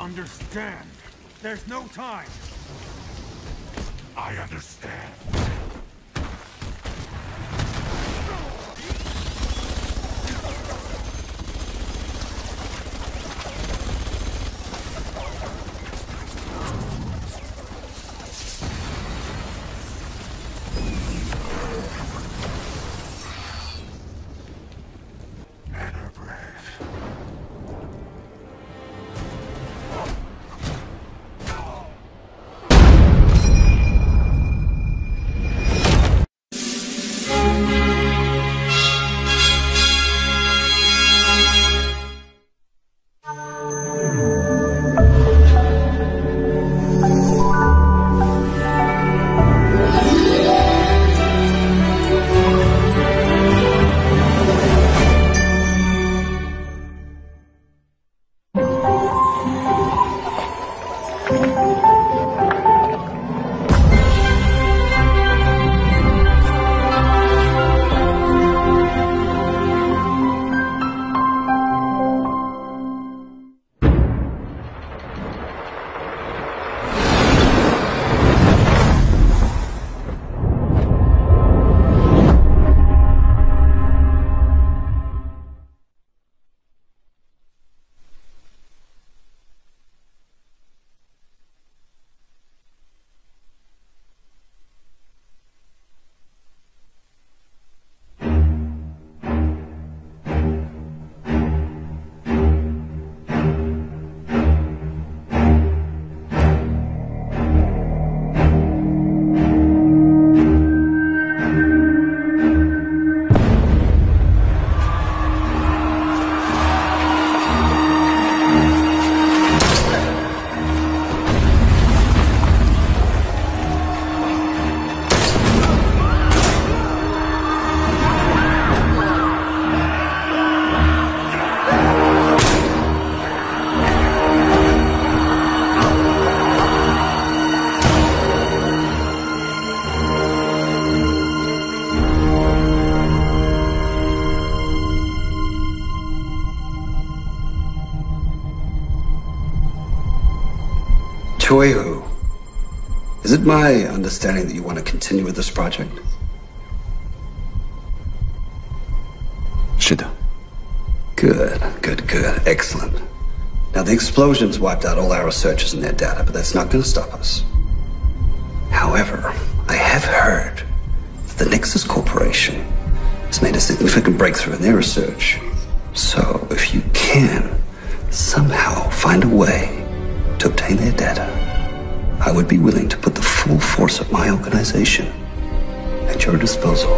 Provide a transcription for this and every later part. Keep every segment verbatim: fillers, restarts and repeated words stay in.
understand. There's no time. I understand. Choihu, is it my understanding that you want to continue with this project? 是的。 Good, good, good. Excellent. Now, the explosions wiped out all our researchers and their data, but that's not going to stop us. However, I have heard that the Nexus Corporation has made a significant breakthrough in their research. So, if you can somehow find a way to obtain their data, I would be willing to put the full force of my organization at your disposal.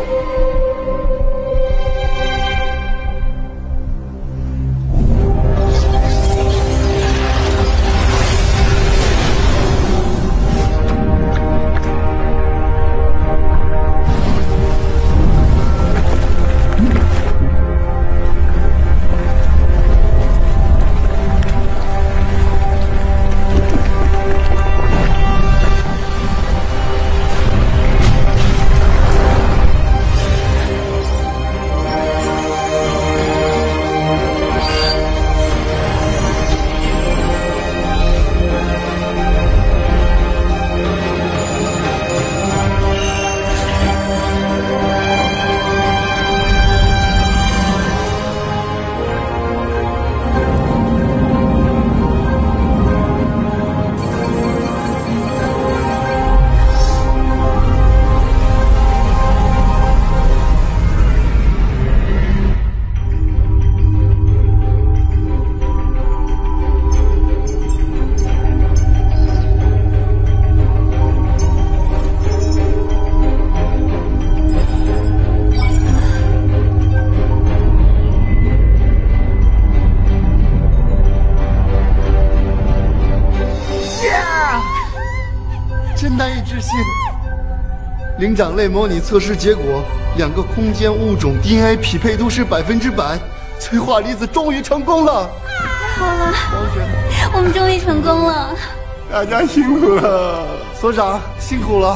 灵长类模拟测试结果，两个空间物种 D N A 匹配度是百分之百，催化离子终于成功了！ 太好了，我们终于成功了！ 大家辛苦了，所长辛苦了。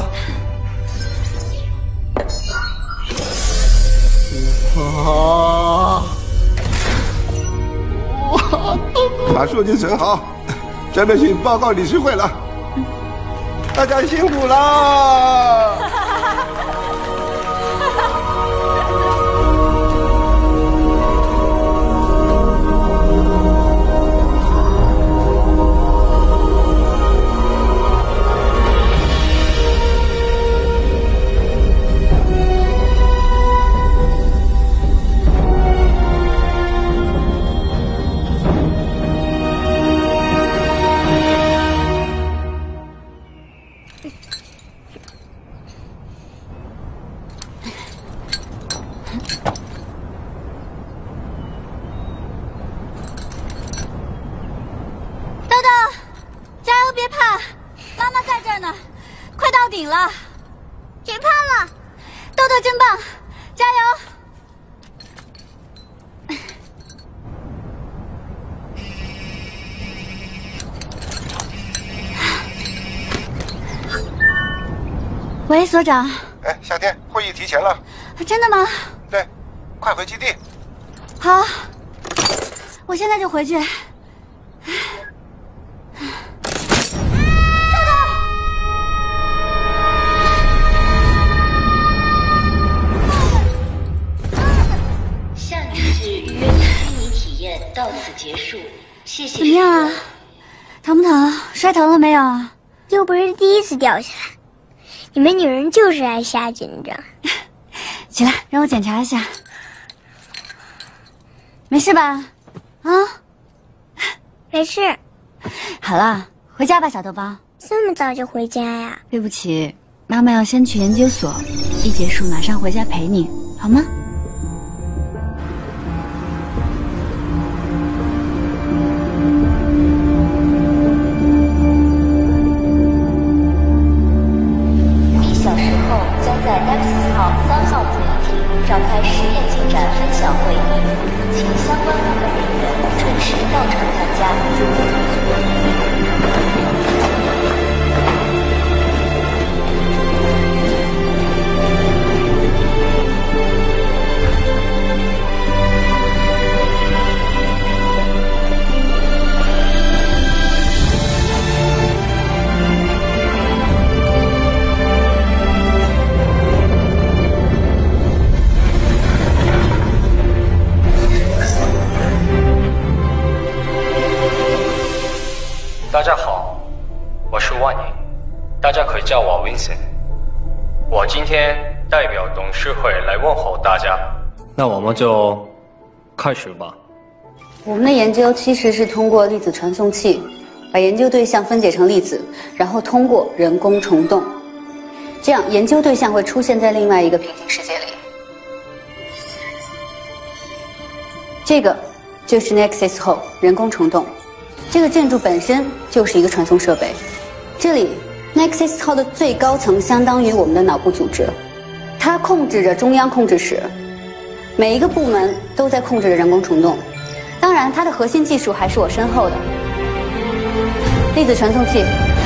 哇，哇，把数据存好， 真的请报告理事会了，大家辛苦了。 顶了，别怕了，豆豆真棒，加油！喂，所长。 哎，夏天，会议提前了。 真的吗？ 对，快回基地。 好，我现在就回去。 到此结束，谢谢。 怎么样啊？疼不疼？摔疼了没有？ 又不是第一次掉下来，你们女人就是爱瞎紧张。 起来，让我检查一下。没事吧？啊？ 没事。 好了，回家吧，小豆包。 这么早就回家呀？ 对不起，妈妈要先去研究所，一结束马上回家陪你，好吗？ 在 Nexus 号三号会议厅召开实验进展分享会议，请相关部门人员准时到场参加。 大家好，我是万宁，大家可以叫我 Vincent。我今天代表董事会来问候大家，那我们就开始吧。 我们的研究其实是通过粒子传送器，把研究对象分解成粒子，然后通过人工虫洞，这样研究对象会出现在另外一个平行世界里。这个就是 Nexus 后人工虫洞。这个建筑本身就是一个传送设备，这里 Nexus 号的最高层相当于我们的脑部组织，它控制着中央控制室，每一个部门都在控制着人工虫洞。当然，它的核心技术还是我身后的粒子传送器，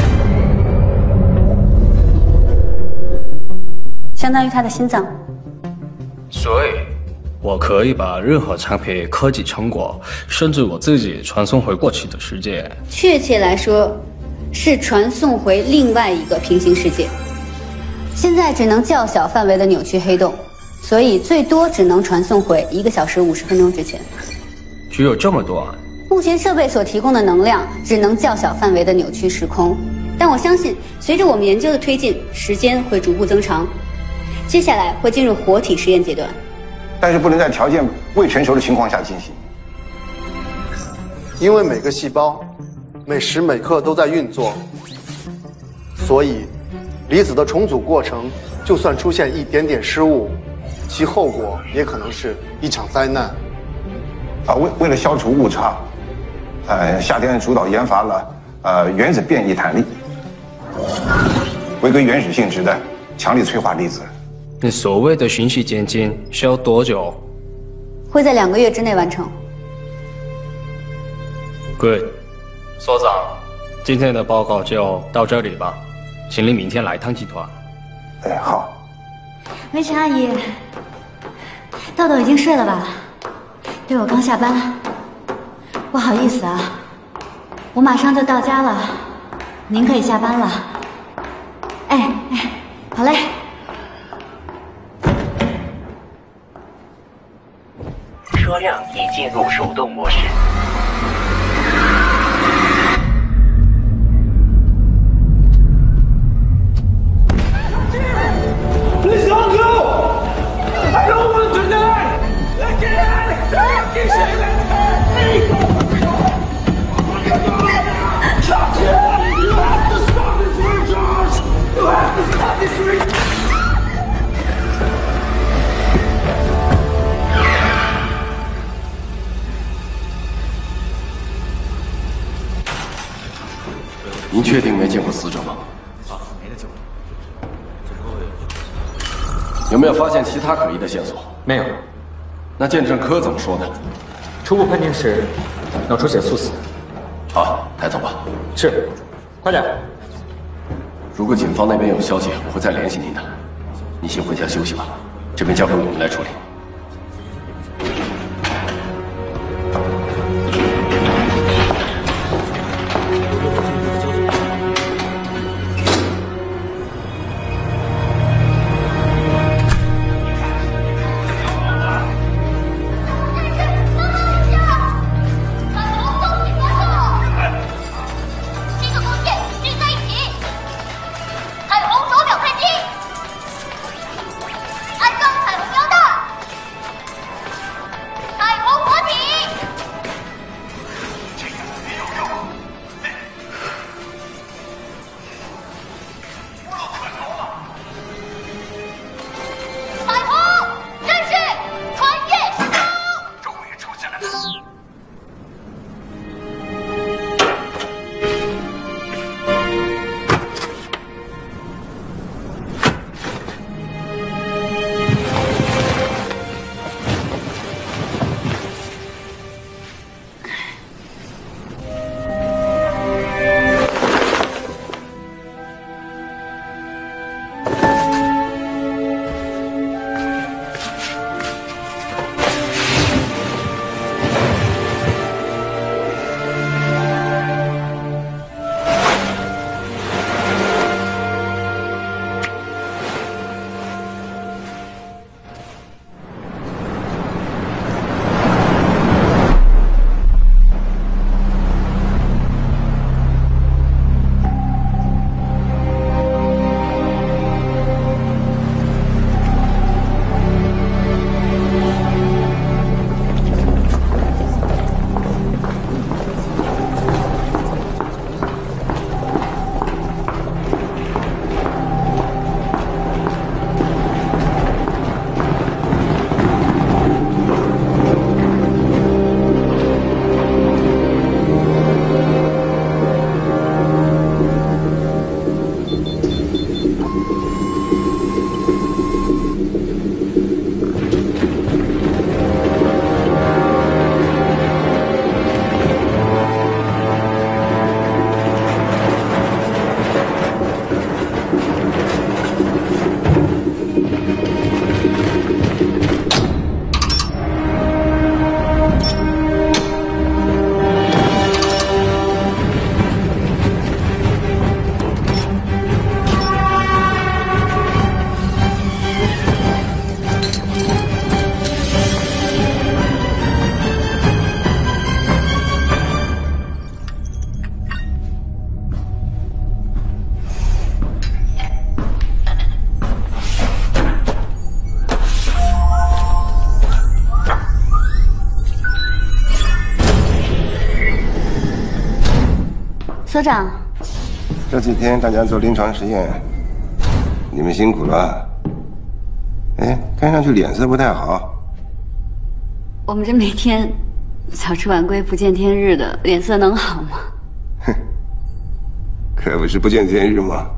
相当于它的心脏。 所以我可以把任何产品科技成果，甚至我自己传送回过去的世界。 确切来说，是传送回另外一个平行世界。现在只能较小范围的扭曲黑洞，所以最多只能传送回一个小时五十分钟之前。 只有这么多啊？ 目前设备所提供的能量只能较小范围的扭曲时空，但我相信，随着我们研究的推进，时间会逐步增长。接下来会进入活体实验阶段。 但是不能在条件未成熟的情况下进行， 因为每个细胞每时每刻都在运作，所以离子的重组过程就算出现一点点失误，其后果也可能是一场灾难。 啊，为为了消除误差，呃，夏天主导研发了呃原子变异弹力，回归原始性质的强力催化粒子。 你所谓的循序渐进需要多久？ 会在两个月之内完成。 Good， 所长，今天的报告就到这里吧，请你明天来趟集团。 哎，好。 梅晨阿姨，豆豆已经睡了吧？对，我刚下班，不好意思啊。 我马上就到家了，您可以下班了。哎哎，好嘞。 车辆已进入手动模式。 Please don't go! I don't want to die! Let get out of here! Get out of here! Stop it! You have to stop this recharge! You have to stop this recharge! 您确定没见过死者吗？ 有没有发现其他可疑的线索？ 没有。 那鉴证科怎么说的？ 初步判定是脑出血猝死。 好，抬走吧。 是，快点。 如果警方那边有消息，我会再联系您的。你先回家休息吧，这边交给我们来处理。 所长， 这几天大家做临床实验，你们辛苦了。哎，看上去脸色不太好。 我们这每天早出晚归、不见天日的，脸色能好吗？ 哼，可不是不见天日吗？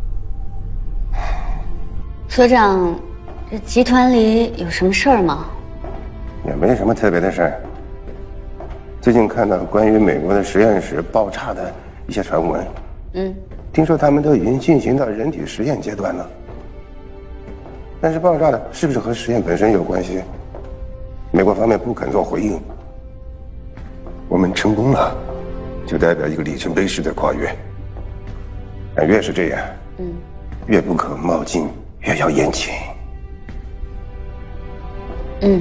所长，这集团里有什么事儿吗？ 也没什么特别的事儿。最近看到关于美国的实验室爆炸的一些传闻， 嗯， 听说他们都已经进行到人体实验阶段了。但是爆炸的是不是和实验本身有关系？美国方面不肯做回应。我们成功了， 就代表一个里程碑式的跨越。但越是这样，嗯，越不可冒进，越要严谨。 嗯，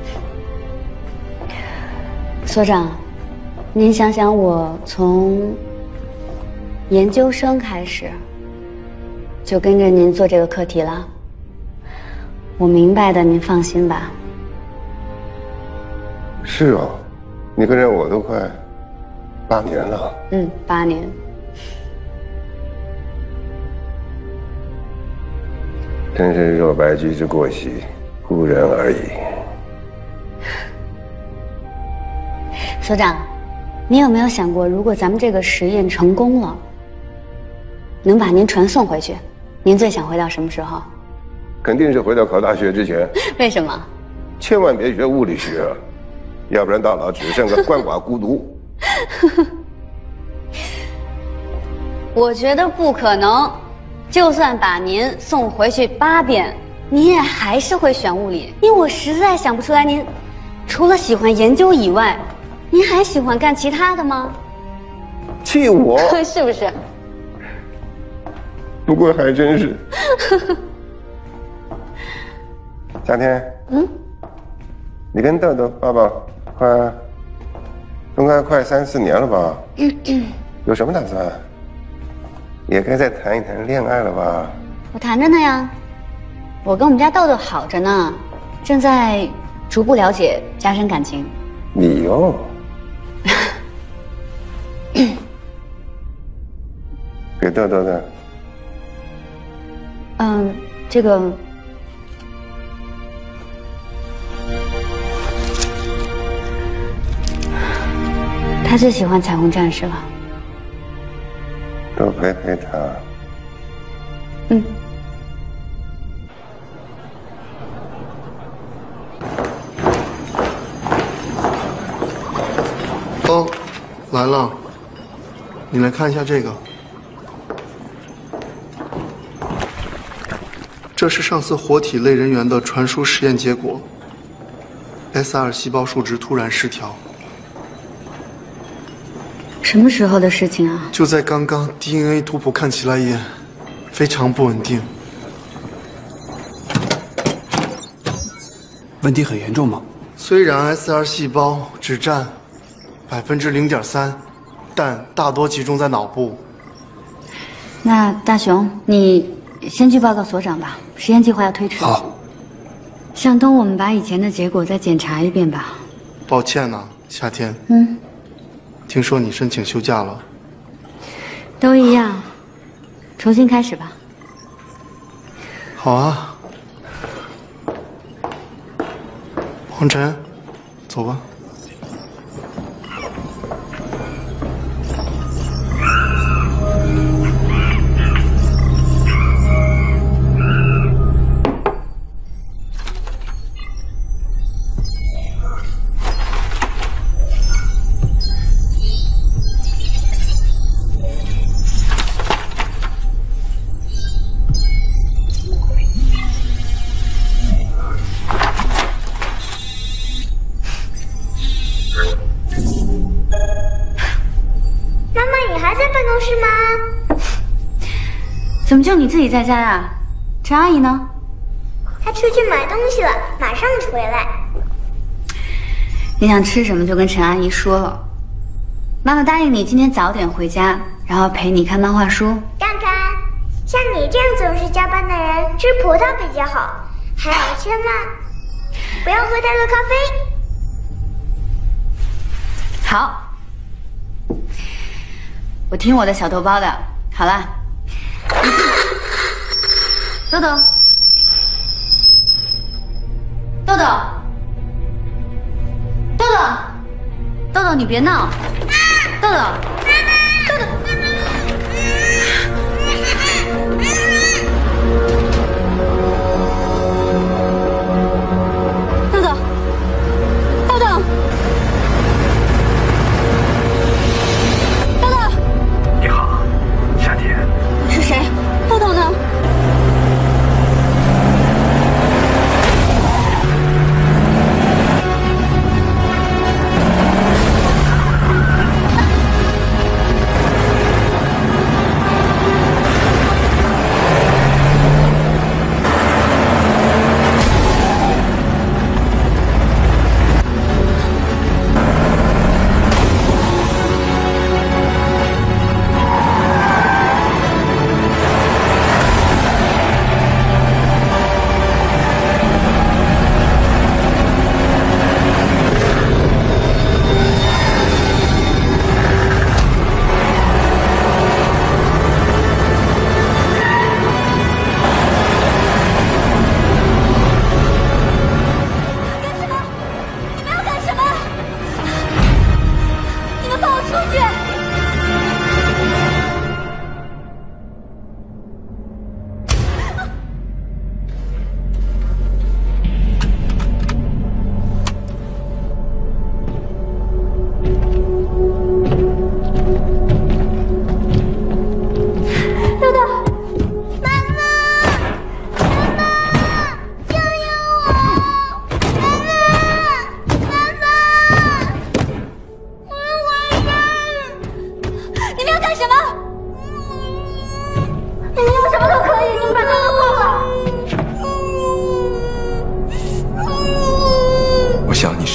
所长，您想想，我从研究生开始就跟着您做这个课题了，我明白的，您放心吧。 是哦，你跟着我都快八年了。 嗯，八年。 真是若白驹之过隙，故人而已。 所长，你有没有想过，如果咱们这个实验成功了，能把您传送回去，您最想回到什么时候？ 肯定是回到考大学之前。 为什么？ 千万别学物理学，要不然大佬只剩个鳏寡孤独。 我觉得不可能，就算把您送回去八遍，你也还是会选物理，因为我实在想不出来您除了喜欢研究以外，您还喜欢干其他的吗？ 气我？ 是不是？ 不过还真是。夏天，嗯，你跟豆豆爸爸快分开快三四年了吧？嗯嗯。有什么打算？也该再谈一谈恋爱了吧？ 我谈着呢呀，我跟我们家豆豆好着呢，正在逐步了解，加深感情。 你哦。给豆豆的。 嗯，这个。他最喜欢彩虹战士了。 多陪陪他。 嗯。 哦，来了，你来看一下这个。这是上次活体类人猿的传输实验结果。S R 细胞数值突然失调。 什么时候的事情啊？ 就在刚刚 ，D N A 图谱看起来也非常不稳定。 问题很严重吗？ 虽然 S R 细胞只占百分之零点三，但大多集中在脑部。 那大雄，你先去报告所长吧，实验计划要推迟。 好。 向东，我们把以前的结果再检查一遍吧。 抱歉呢，夏天。 嗯。 听说你申请休假了。 都一样，重新开始吧。 好啊。黄晨，走吧。 怎么就你自己在家呀？陈阿姨呢？ 她出去买东西了，马上回来。 你想吃什么就跟陈阿姨说。妈妈答应你今天早点回家，然后陪你看漫画书。 看看，像你这样总是加班的人，吃葡萄比较好，还有千万不要喝太多咖啡。 好，我听我的小豆包的。好了。豆豆，豆豆，豆豆，豆豆，你别闹！豆豆，豆豆，豆豆，豆豆，豆豆， 你好，夏天。 是谁？豆豆呢？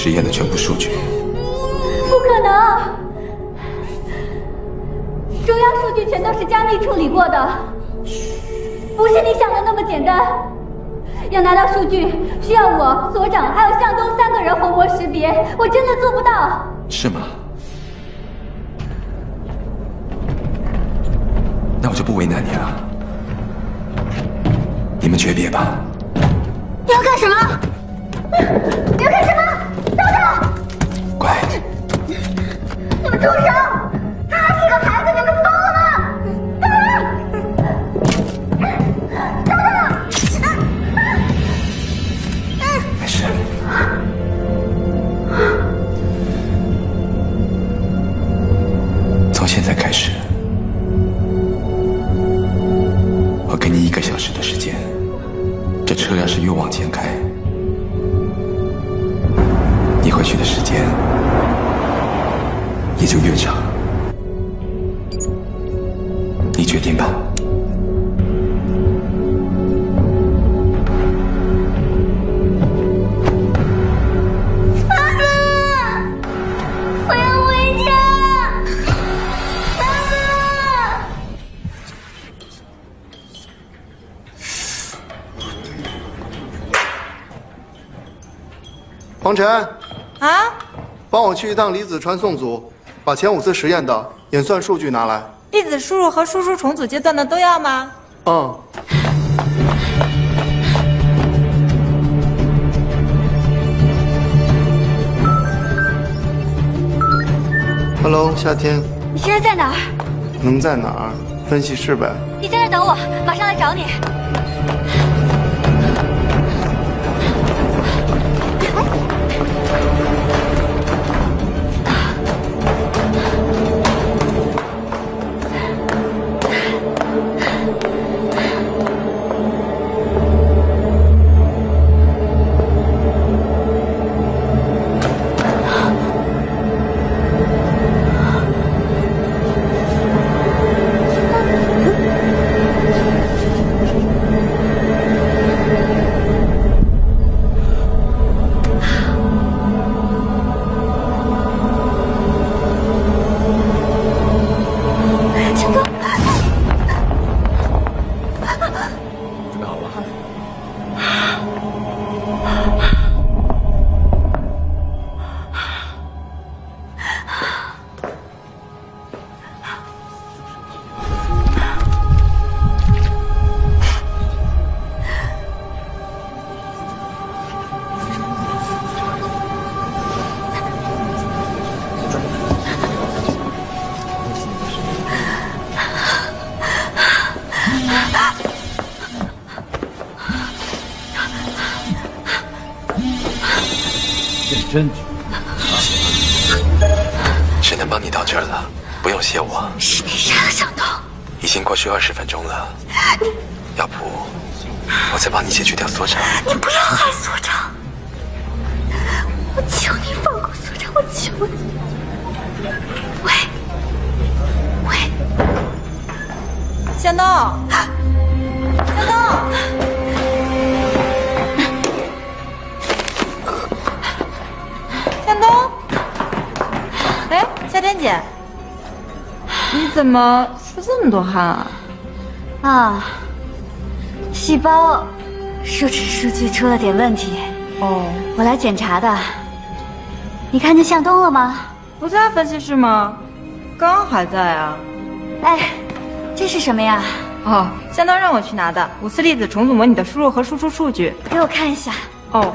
实验的全部数据。 不可能！中央数据全都是加密处理过的，不是你想的那么简单。要拿到数据，需要我、所长还有向东三个人虹膜识别，我真的做不到。 是吗？那我就不为难你了。你们诀别吧。 你要干什么？你要干什么？等等！ 乖。 你们住手！他还是个孩子，你们疯了吗？等等！等等！ 没事。从现在开始，我给你一个小时的时间。这车要是越往前开，你回去的时间也就越长。你决定吧。 黄晨， 啊， 帮我去一趟离子传送组，把前五次实验的演算数据拿来。 粒子输入和输出重组阶段的都要吗？ 嗯。Hello， 夏天。 你现在在哪儿？ 能在哪儿？分析室呗。 你在这等我，马上来找你。 真只能帮你到这儿了，不用谢我。 是你杀了向东。 已经过去二十分钟了，要不我再帮你解决掉所长。 你不要害所长，我求你放过所长，我求你。喂喂， 向东，向东。向东，哎，夏天姐，你怎么出这么多汗啊？ 啊，细胞数值数据出了点问题。 哦， 我来检查的。你看见向东了吗？ 不在分析室吗？刚还在啊。 哎，这是什么呀？ 哦，向东让我去拿的五次粒子重组模拟的输入和输出数据。 给我看一下。 哦。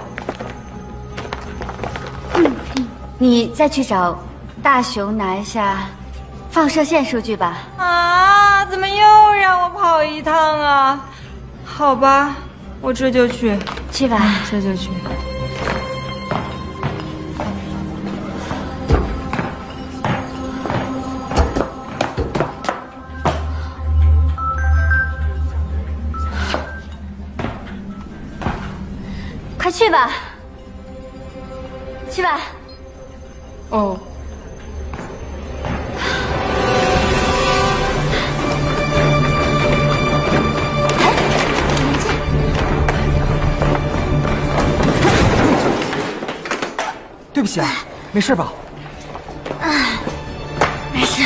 你再去找大雄拿一下放射线数据吧。 啊，怎么又让我跑一趟啊？好吧，我这就去。 去吧， 这就去。 快去吧，去吧。 哦。 对不起。 起啊？没事吧？ 啊，没事。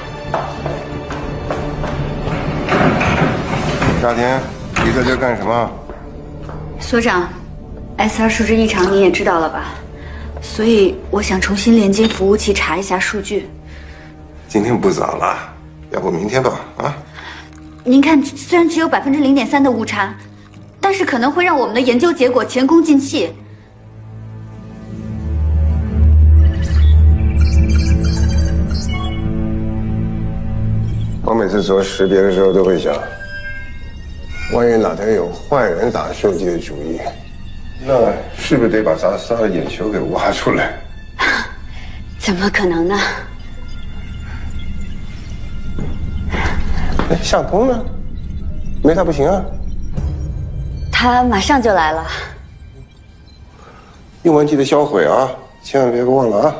夏天，你在这干什么？ 所长 ，S R 数值异常你也知道了吧？所以我想重新连接服务器查一下数据。 今天不早了，要不明天吧？啊？ 您看，虽然只有百分之零点三的误差，但是可能会让我们的研究结果前功尽弃。 我每次做识别的时候都会想，万一哪天有坏人打手机的主意，那是不是得把咱仨的眼球给挖出来？ 怎么可能呢？ 哎，向东呢？没他不行啊。 他马上就来了。 用完记得销毁啊，千万别给忘了啊。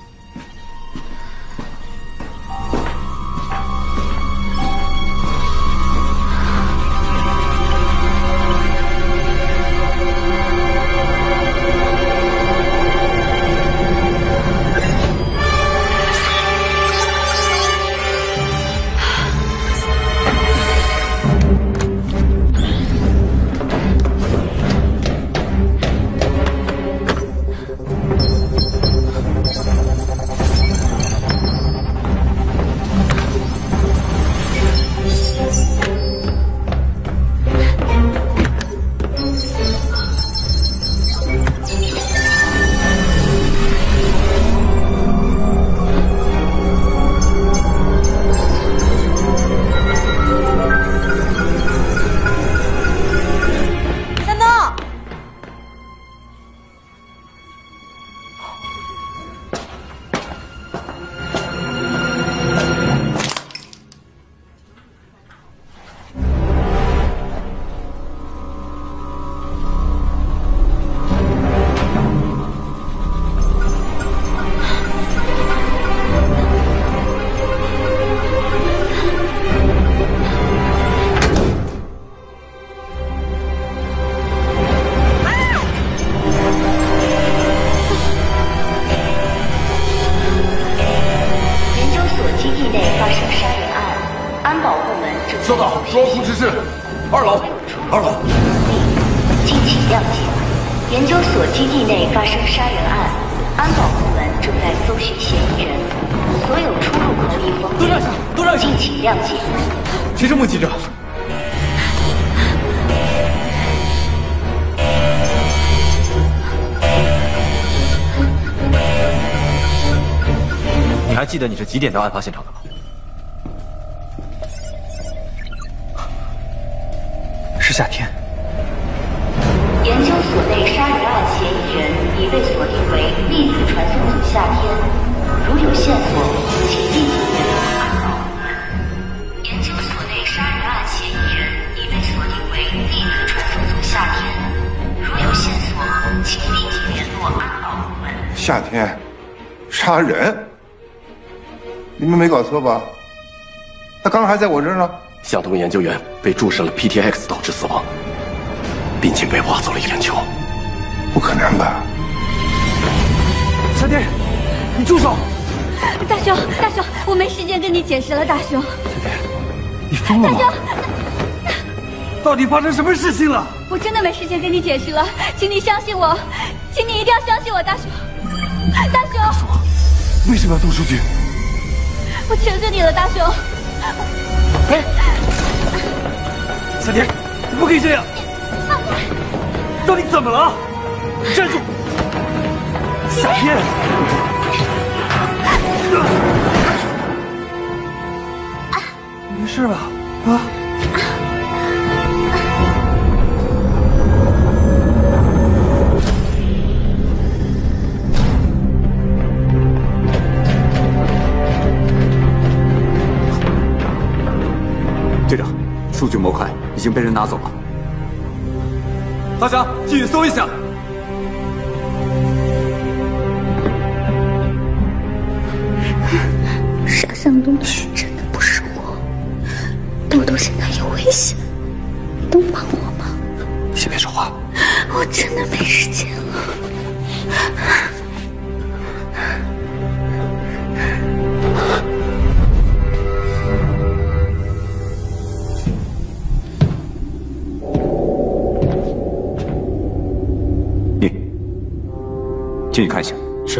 记得你是几点到案发现场的吗？是夏天。 研究所内杀人案嫌疑人已被锁定为粒子传送组夏天，如有线索，请立即联络安保部门。研究所内杀人案嫌疑人已被锁定为粒子传送组夏天，如有线索，请立即联络安保部门。 夏天，杀人？你们没搞错吧？他刚还在我这儿呢。 向东研究员被注射了 P T X 导致死亡，并且被挖走了眼球。 不可能吧？ 夏天，你住手！ 大兄，大兄，我没时间跟你解释了，大兄。 夏天，你疯了吗？ 大兄， 到底发生什么事情了？ 我真的没时间跟你解释了，请你相信我，请你一定要相信我，大兄。大兄， 为什么要动数据？ 我求求你了，大兄！ 哎，夏天，你不可以这样！到底怎么了？站住！夏天，没事吧？啊？ 队长，数据模块已经被人拿走了。 大家继续搜一下。 杀向东的真的不是我，豆豆现在有危险，你能帮我吗？ 先别说话。 我真的没时间了。 进去看一下。 是。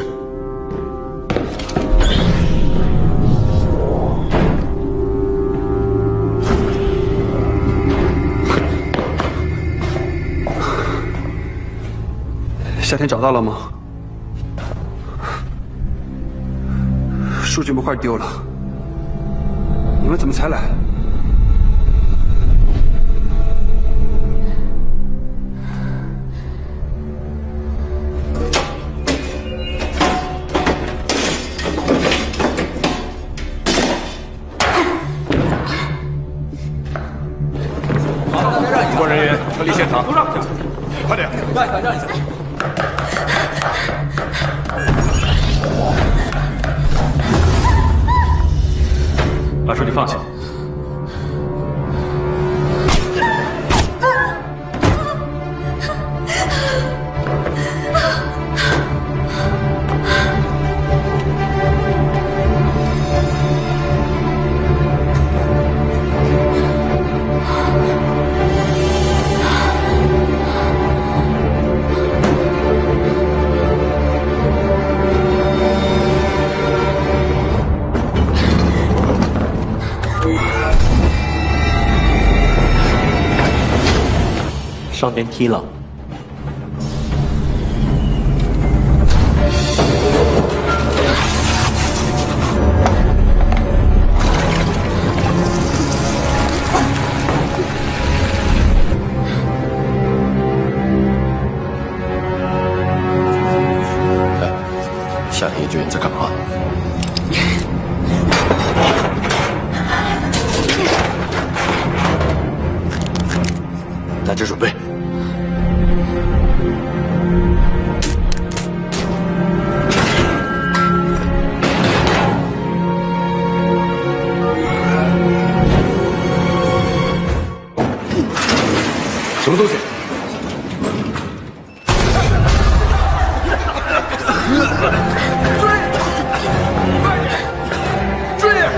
夏天找到了吗？数据模块丢了，你们怎么才来？ 工作人员撤离现场，快点！ 让一下，让一下。 把手机放下。 上电梯了。 哎，夏天研究员在干嘛？大家准备。什么东西？ 追！追！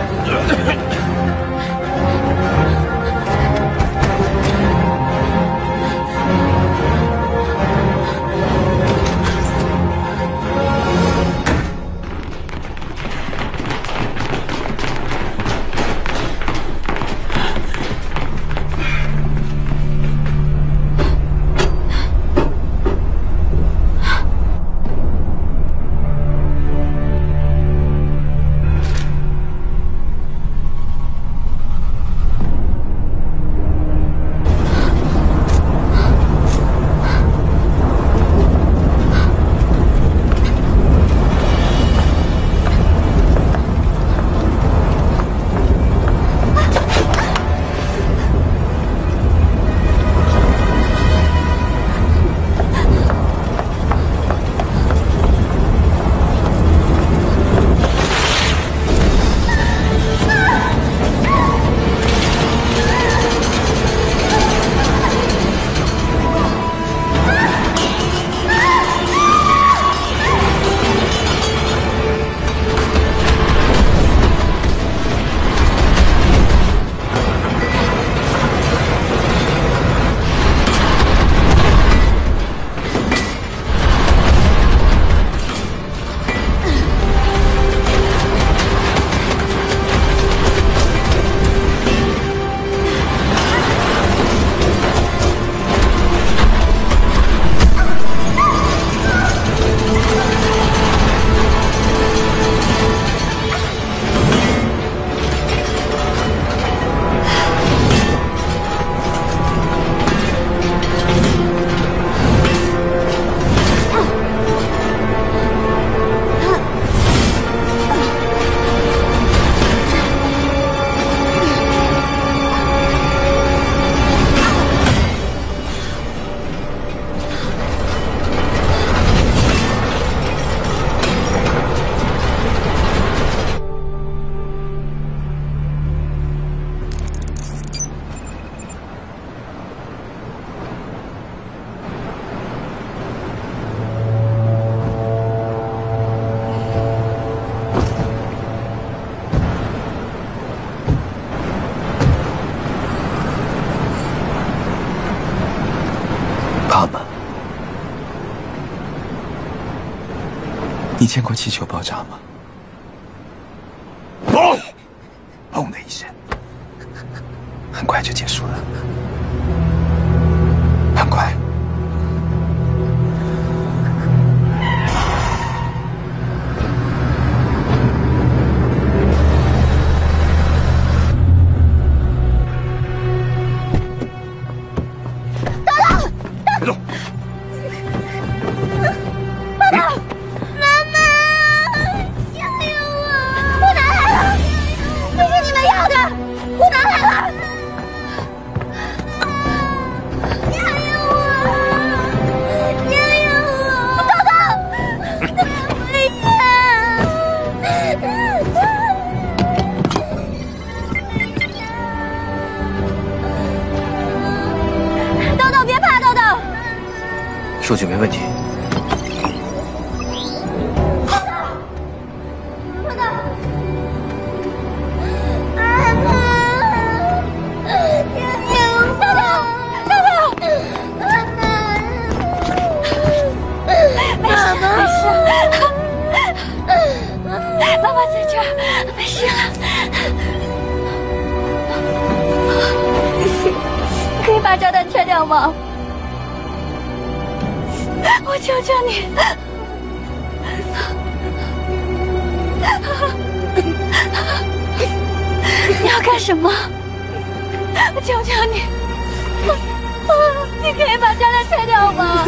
见过气球爆炸吗？ 嘣！ 砰的一声，很快就结束了。很快。 别动！ 爸爸，妈妈，救救我！我拿来了，这是你们要的，我拿来了。救救我！救救我！豆豆，回家！豆豆，别怕，豆豆。 数据没问题。 爸爸在这儿，没事了。可以把炸弹拆掉吗？我求求你！你要干什么？我求求你！你可以把炸弹拆掉吗？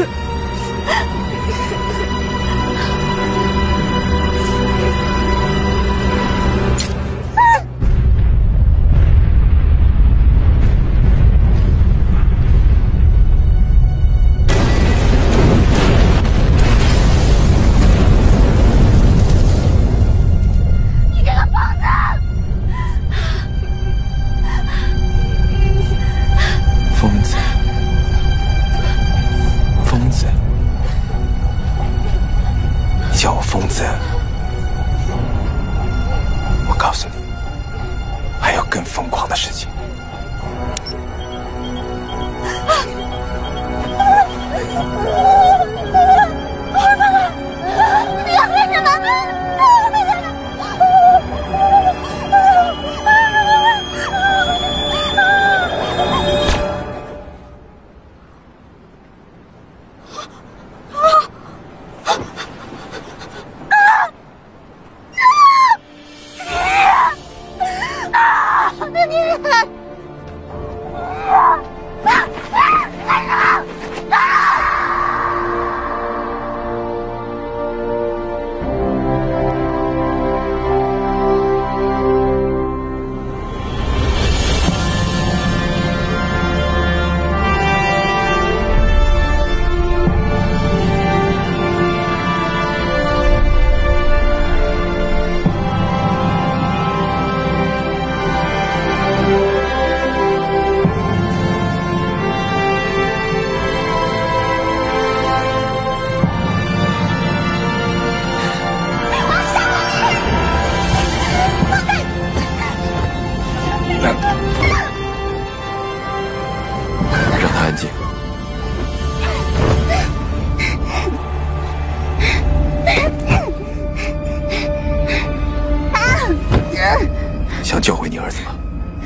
想救回你儿子吗？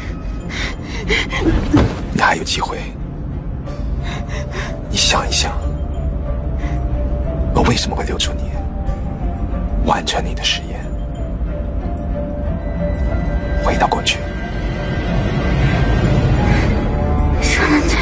你还有机会。你想一想，我为什么会留住你，完成你的誓言？回到过去。 说的对。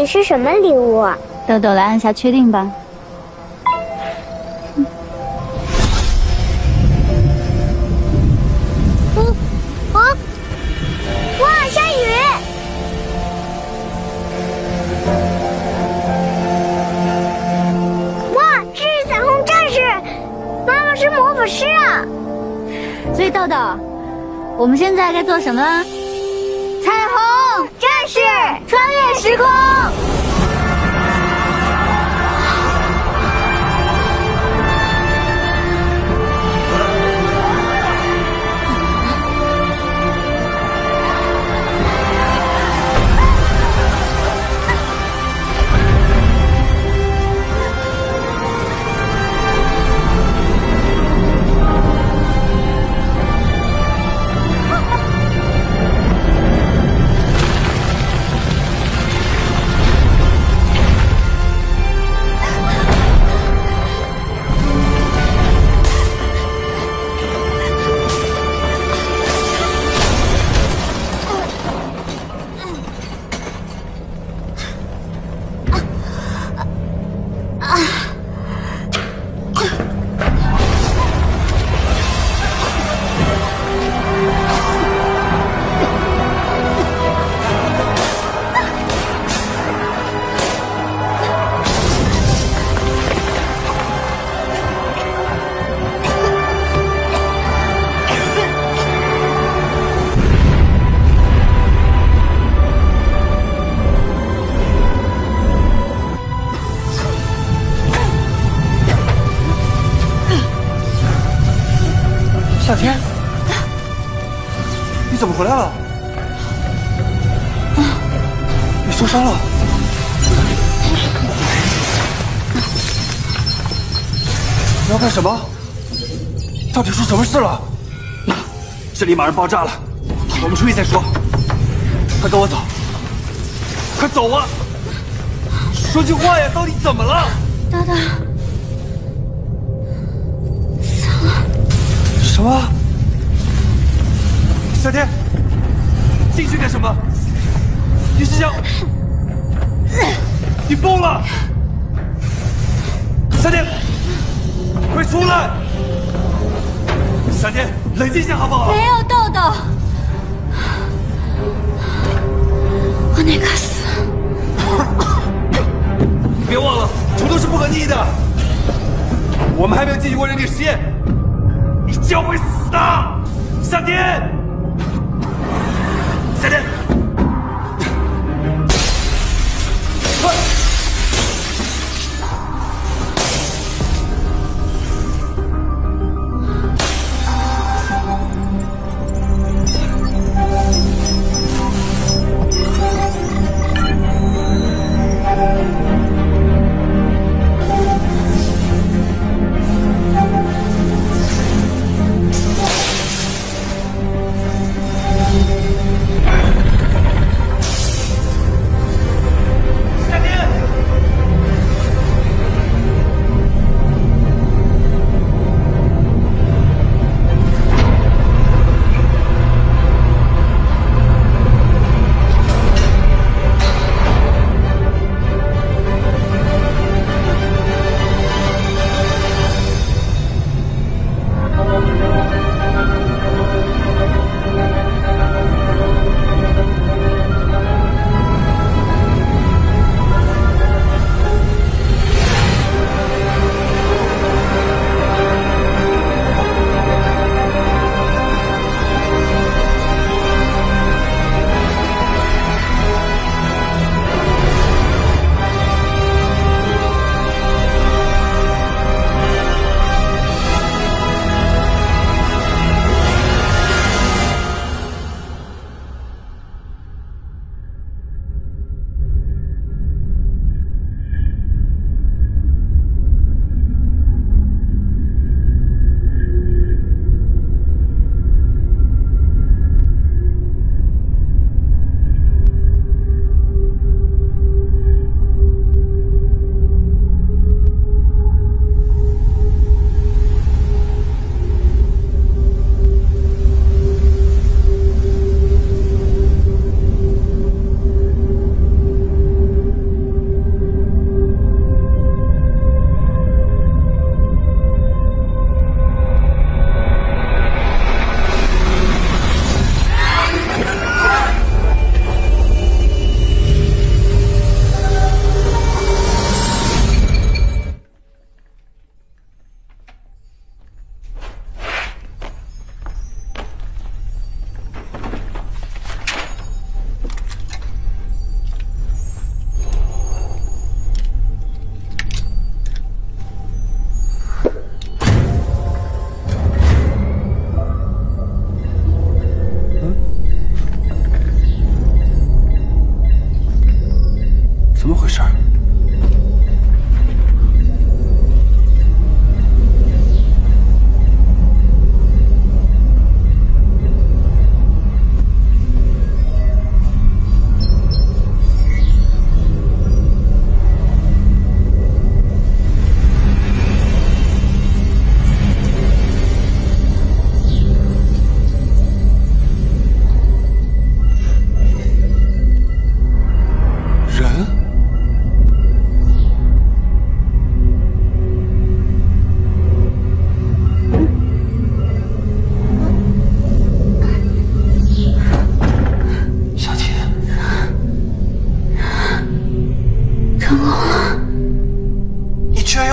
底是什么礼物啊？ 豆豆来按下确定吧。 嗯。嗯啊！哇，下雨！哇，这是彩虹战士！妈妈是魔法师啊！ 所以豆豆，我们现在该做什么了？彩虹战士穿越时空。 夏天，你怎么回来了？你受伤了？你要干什么？到底出什么事了？这里马上爆炸了，我们出去再说。快跟我走，快走啊！说句话呀，到底怎么了？ 豆豆。 什么？夏天，进去干什么？你是想……你疯了！夏天，快出来！夏天，冷静一下好不好？ 没有豆豆，我那个死。 别忘了，虫洞是不可逆的。我们还没有进行过人体实验。你将会死的，夏天！夏天，快！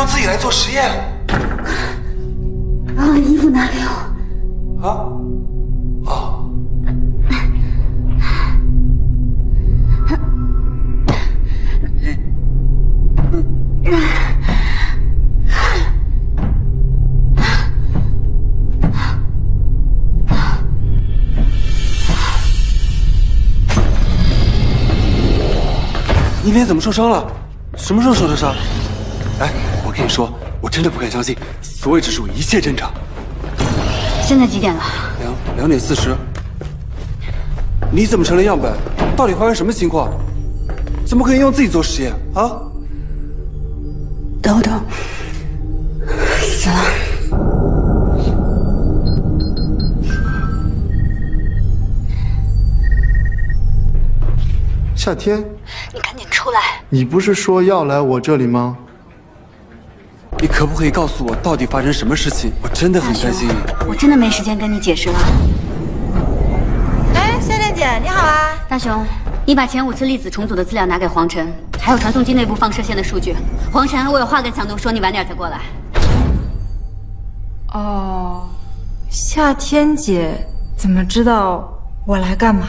自己来做实验。 啊，衣服拿给我。 啊？哦。 你脸怎么受伤了？什么时候受的伤？哎，我跟你说，我真的不敢相信，所有指数一切正常。 现在几点了？ 两两点四十。你怎么成了样本？到底发生什么情况？怎么可以用自己做实验啊？ 豆豆死了。 夏天， 你赶紧出来！ 你不是说要来我这里吗？ 你可不可以告诉我到底发生什么事情？我真的很担心。 我真的没时间跟你解释了。 哎，夏莲姐，你好啊！ 大雄，你把前五次粒子重组的资料拿给黄晨，还有传送机内部放射线的数据。黄晨，我有话跟强东说，你晚点再过来。 哦，夏天姐怎么知道我来干嘛？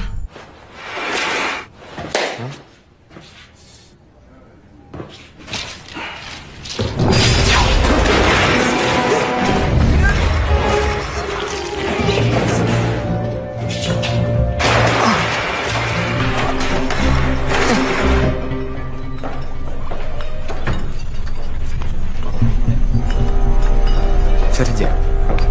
夏天姐，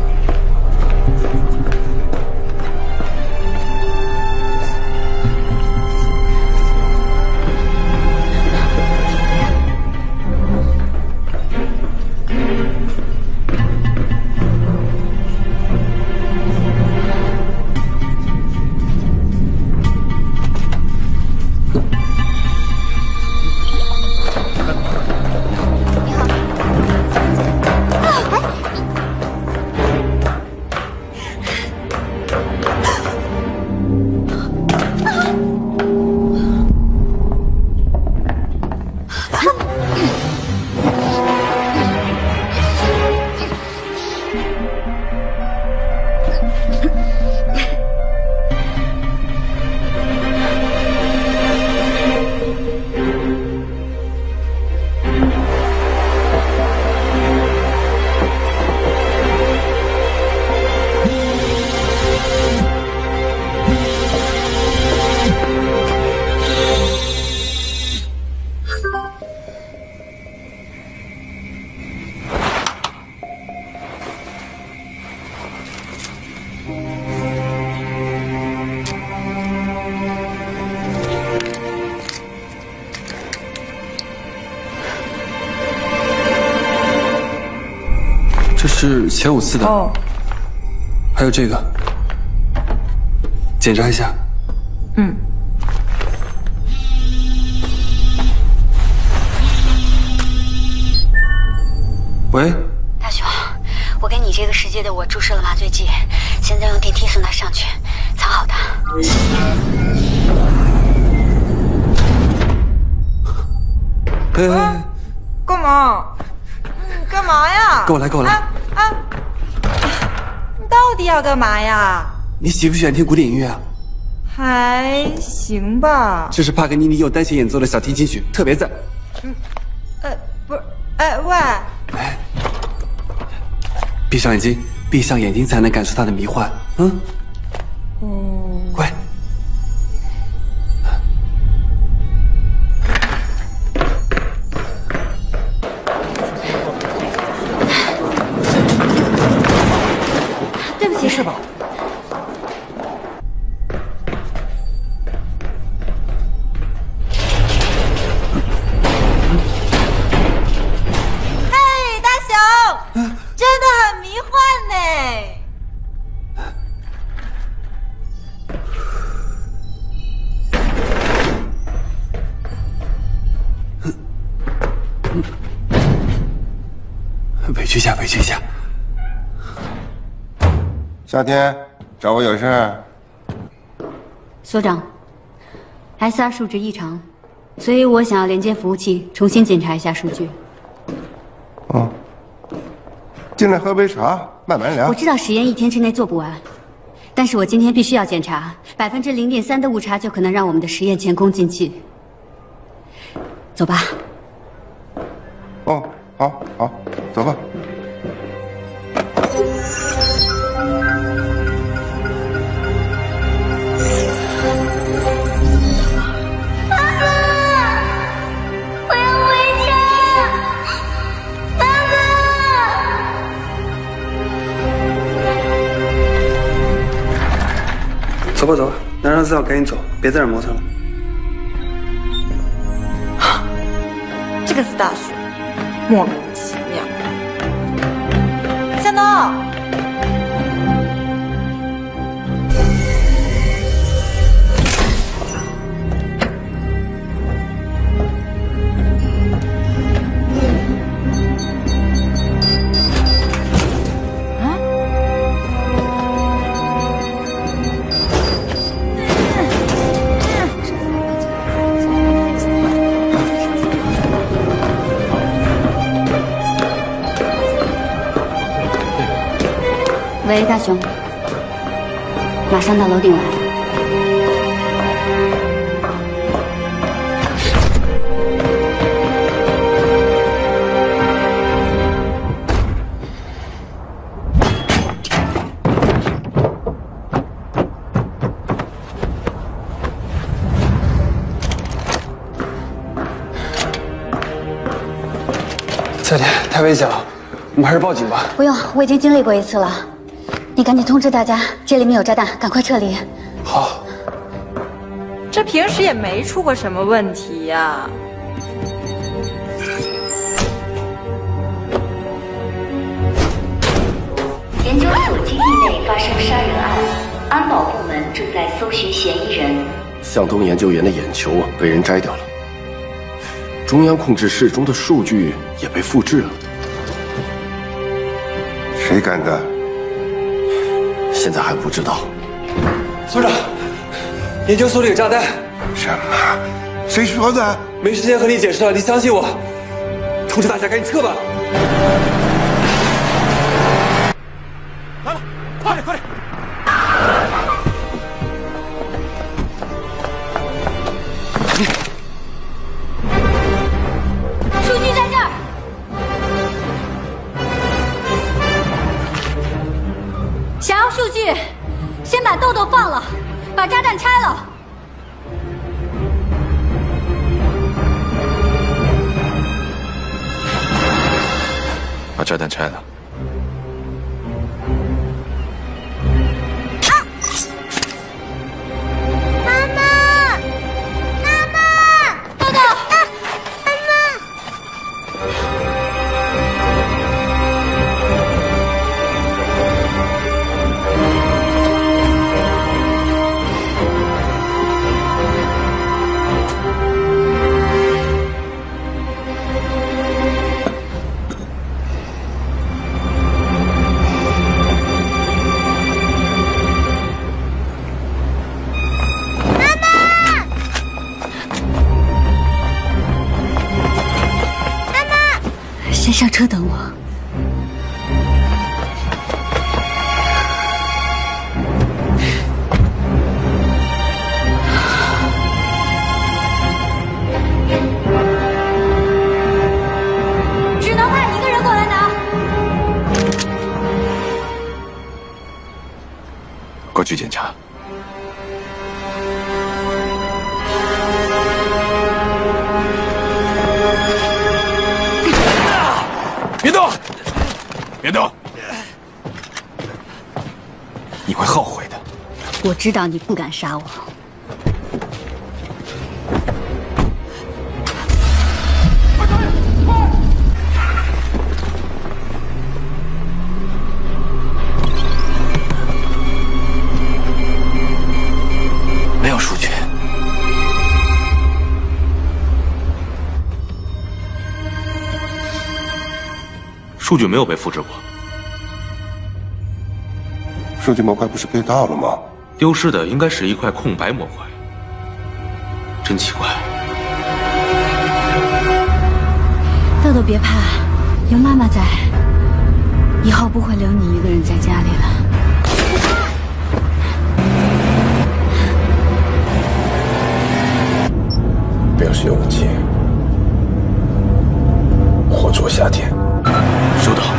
这是前五次的， 哦， 还有这个，检查一下。 嗯。 喂， 大雄，我给你这个世界的我注射了麻醉剂，现在用电梯送他上去，藏好他。 哎， 干嘛？你干嘛呀？ 跟我来，跟我来。 啊啊！你到底要干嘛呀？ 你喜不喜欢听古典音乐啊？ 还行吧。 这是帕格尼尼用单弦演奏的小提琴曲，特别赞。 嗯，呃，不是，哎喂。 哎，闭上眼睛，闭上眼睛才能感受它的迷幻。嗯。 哦。 乖。 对不起。 没事吧？ 嘿，大雄，真的很迷幻呢。 委屈一下，委屈一下。 夏天，找我有事儿？ 所长 ，S R 数值异常，所以我想要连接服务器，重新检查一下数据。 哦，进来喝杯茶，慢慢聊。 我知道实验一天之内做不完，但是我今天必须要检查，百分之零点三的误差就可能让我们的实验前功尽弃。走吧。 哦，好，好，走吧。 走吧走吧，拿张资料赶紧走，别在这磨蹭了。 这个死大叔，莫名其妙。向东， 喂，大雄，马上到楼顶来。 夏天，太危险了，我们还是报警吧。 不用，我已经经历过一次了。你赶紧通知大家，这里面有炸弹，赶快撤离。 好。 这平时也没出过什么问题呀。 研究所基地内发生杀人案，安保部门正在搜寻嫌疑人。 向东研究员的眼球被人摘掉了，中央控制室中的数据也被复制了。 谁干的？ 现在还不知道。 所长，研究所里有炸弹。 什么？谁说的？ 没时间和你解释了，你相信我。通知大家赶紧撤吧。 来了，快点快点！ 数据在这儿。想要数据，先把豆豆放了，把炸弹拆了。 把炸弹拆了。 妈妈，妈妈， 豆豆， 啊，妈妈。 先上车等我。 只能派一个人过来拿。 过去检查。别动！别动！你会后悔的。 我知道你不敢杀我。 没有数据。 数据没有被复制过。 数据模块不是被盗了吗？ 丢失的应该是一块空白模块。真奇怪。 豆豆别怕， 有妈妈在，以后不会留你一个人在家里了。 不要使用武器，活捉夏天。 收到。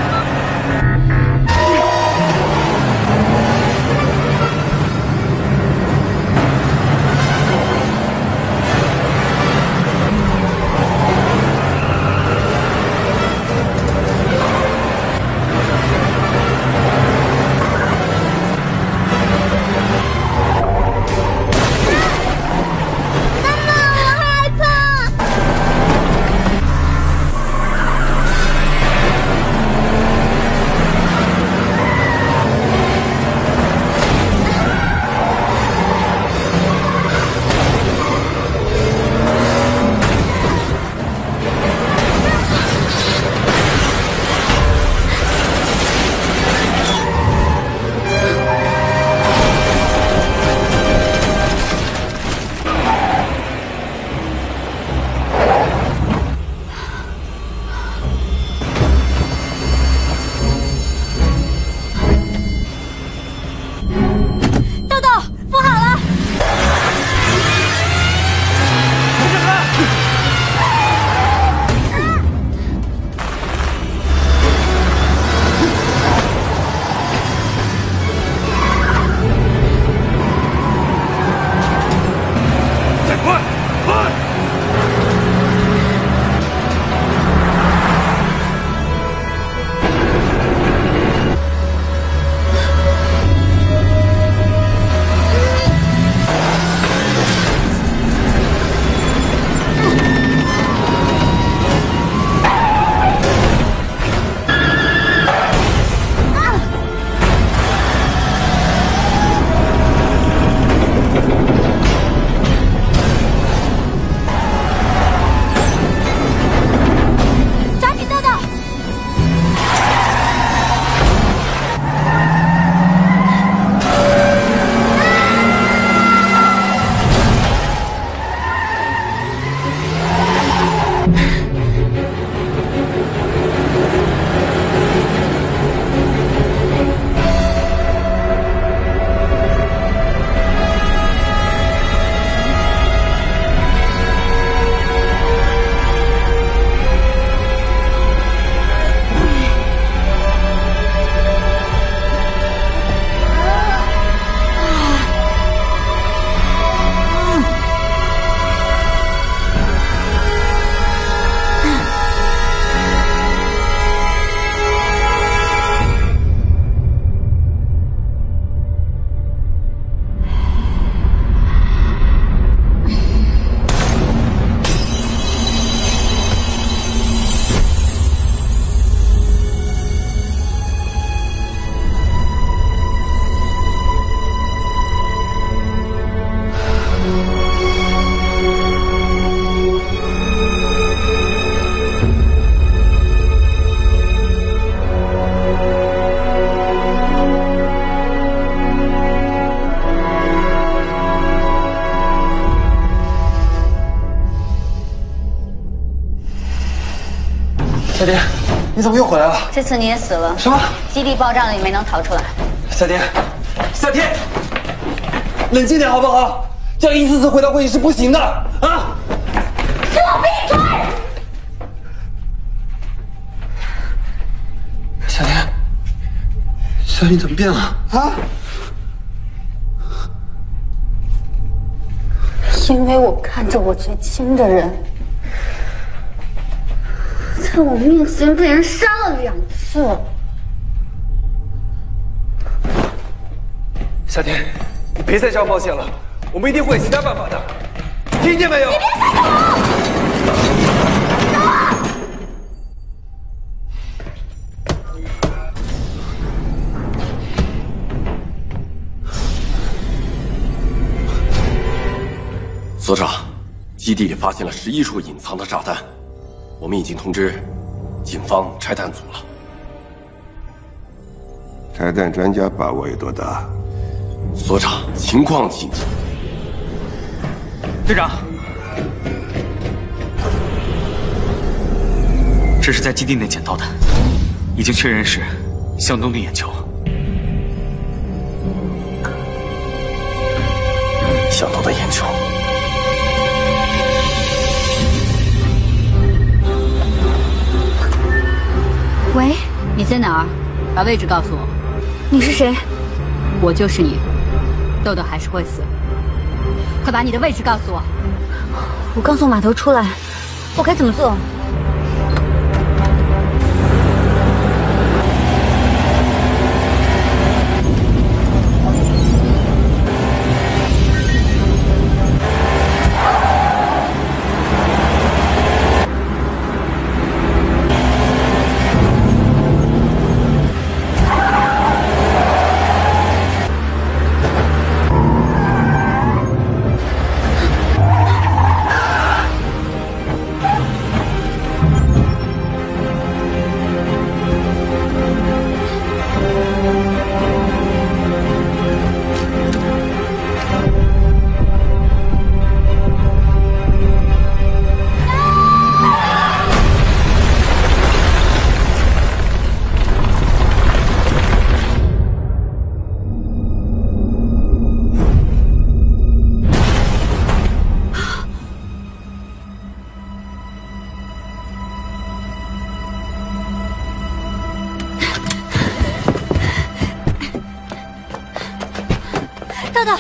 夏天，你怎么又回来了？ 这次你也死了。 什么？ 基地爆炸了，你没能逃出来。 夏天，夏天，冷静点好不好？这样一次次回到会议是不行的啊！ 给我闭嘴！ 夏天，夏天你怎么变了啊？ 因为我看着我最亲的人，在我面前被人杀了两次。 夏天，你别再这样冒险了，我们一定会有其他办法的，听见没有？ 你别再动我！ 所长，基地里发现了十一处隐藏的炸弹，我们已经通知警方拆弹组了。 拆弹专家把握有多大？ 所长，情况紧急。 队长， 这是在基地内捡到的，已经确认是向东的眼球。 向东的眼球。 喂，你在哪儿？把位置告诉我。 你是谁？ 我就是你。豆豆还是会死。快把你的位置告诉我。 我刚从码头出来，我该怎么做？ 豆豆，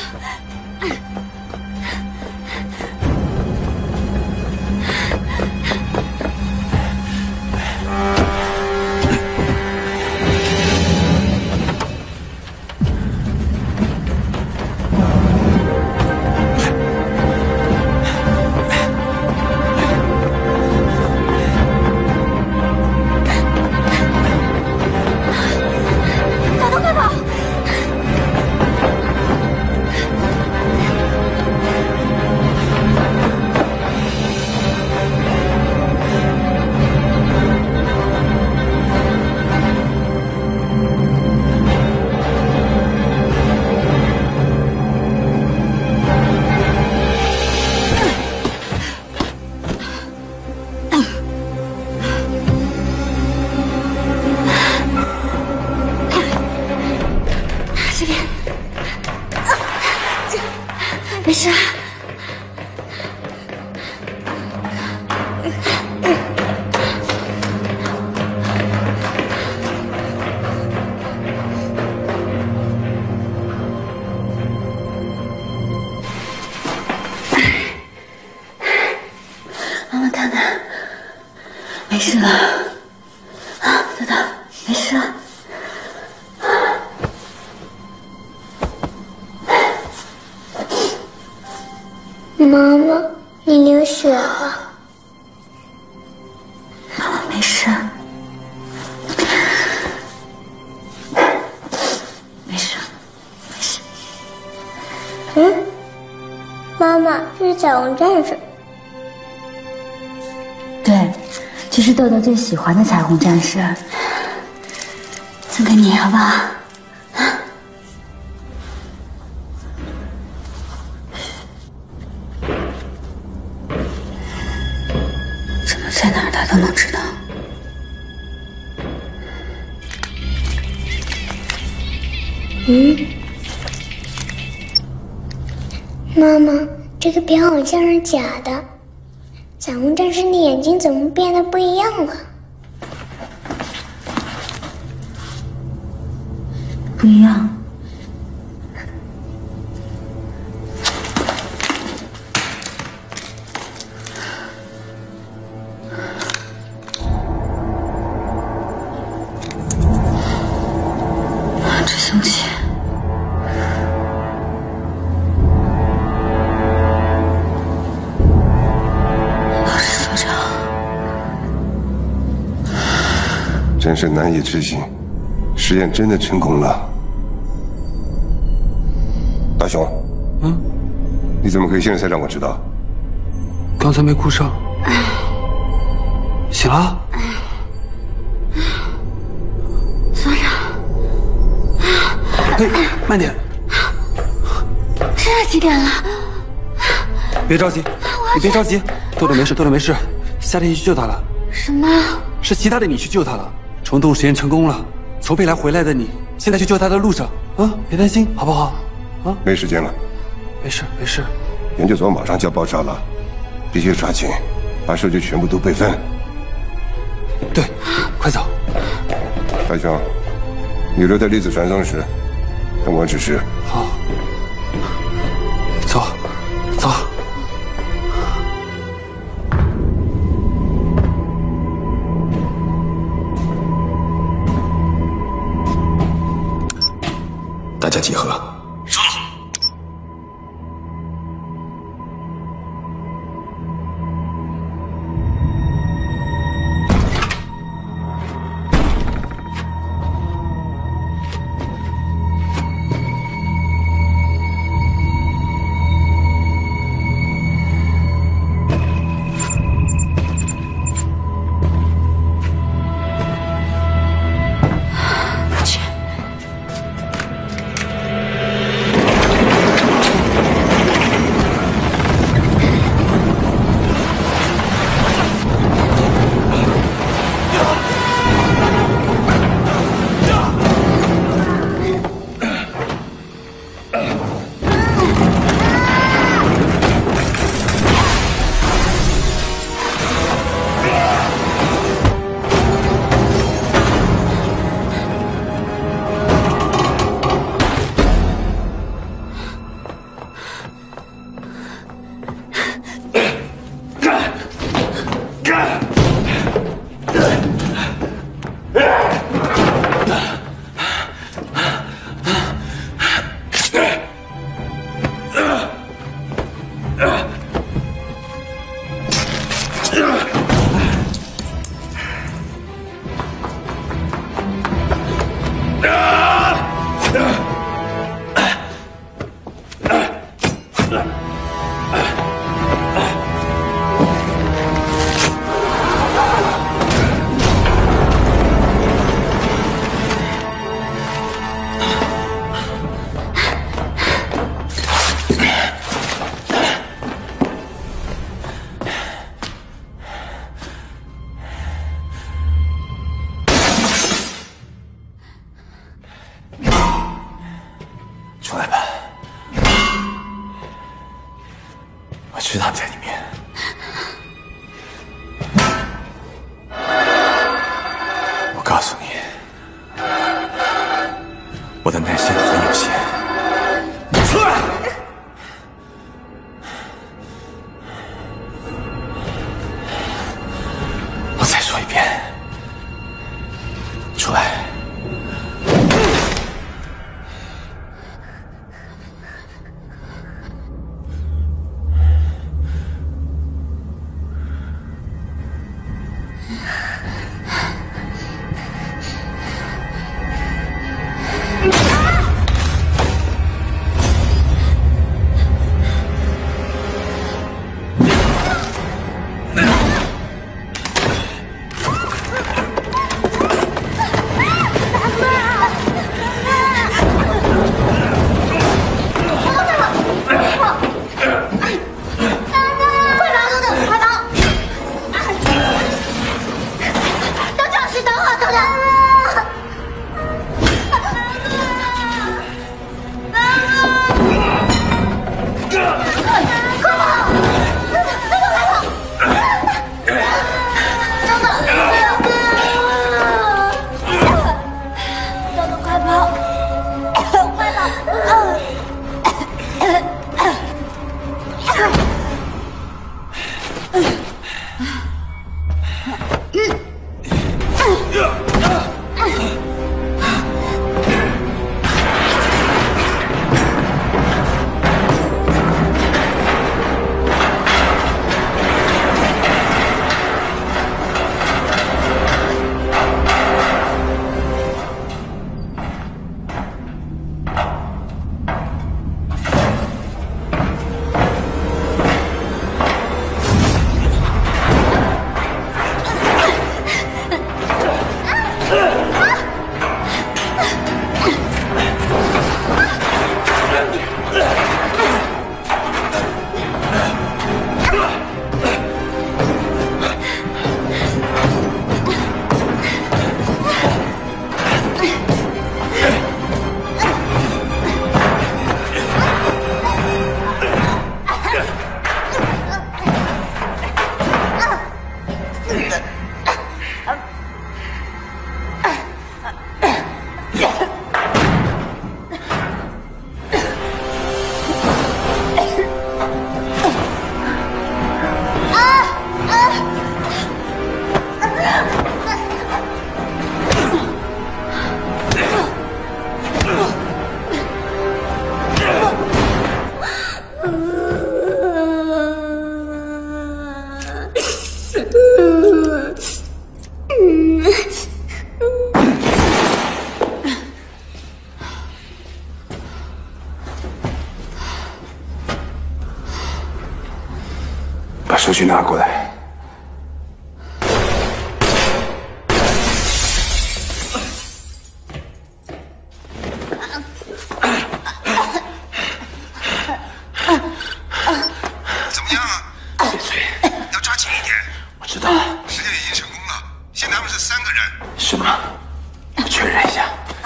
豆豆，快跑！这边，没事。妈妈看看，没事了。啊，豆豆，没事了。妈妈，你流血了。妈妈没事，没事，没事。嗯，妈妈，这是彩虹战士。 对，这是豆豆最喜欢的彩虹战士，送给你好不好？怎么在哪儿他都能知道？ 嗯，妈妈，这个表好像是假的。彩虹战士的眼睛怎么变得不一样了？ 不一样。这凶器。 真是难以置信，实验真的成功了。大雄， 嗯， 你怎么可以现在才让我知道？ 刚才没顾上。醒了？ 所长， 嘿，慢点。 现在几点了？ 别着急，你别着急，豆豆没事，豆豆没事，夏天去救他了。 什么？ 是其他的你去救他了。虫洞实验成功了，从未来回来的你，现在去救他的路上啊，别担心，好不好？啊， 没时间了。 没事没事。 研究所马上就要爆炸了，必须抓紧，把数据全部都备份。 对，快走。 大雄，你留在粒子传送室，等我指示。 好。走，走。 大家集合。 收到。 出来吧，我知道他们在里面。我告诉你，我的耐心很有限。出来！我再说一遍，出来！ 嗯。 去拿过来。 怎么样啊？ 闭嘴！ 要抓紧一点。 我知道了。 实验已经成功了，现在他们是三个人。 是吗？我确认一下。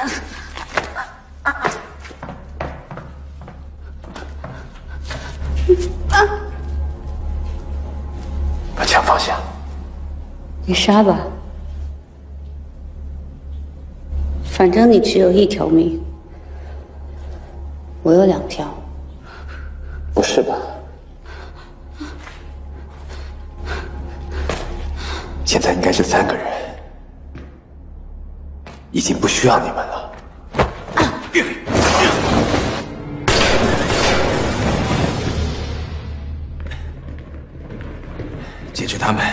把枪放下。 你杀吧，反正你只有一条命，我有两条。 不是吧？现在应该是三个人，已经不需要你们了。 解决他们。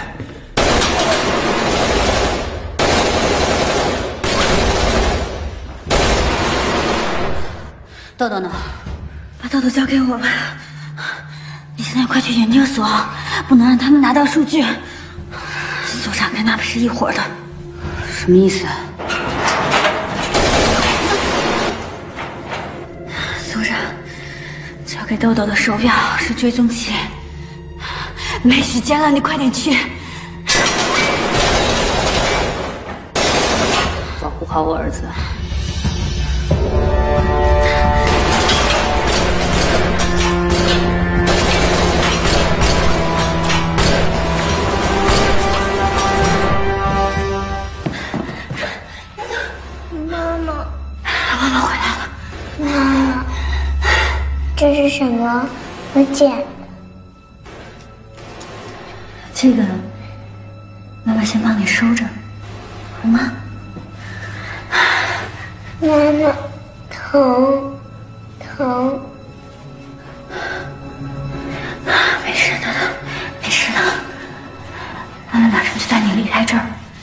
豆豆呢？ 把豆豆交给我吧。你现在快去研究所，不能让他们拿到数据。所长跟他们是一伙的。 什么意思？ 所长，交给豆豆的手表是追踪器。 没时间了，你快点去， 保护好我儿子。 妈妈， 妈妈回来了。 妈妈，这是什么？我捡。 这个，妈妈先帮你收着，好吗？ 妈妈，疼，疼。 没事的，没事的。妈妈马上就带你离开这儿。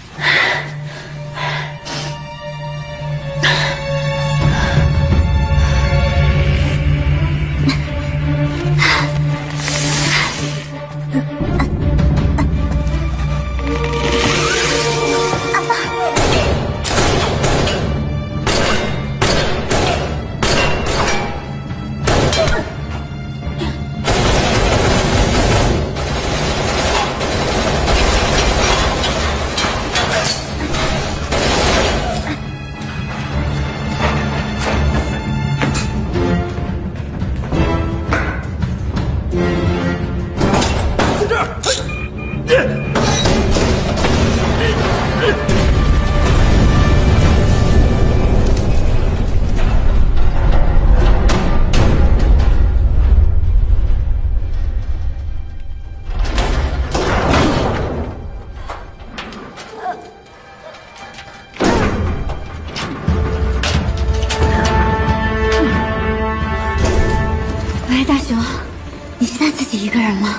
大雄，你现在自己一个人吗？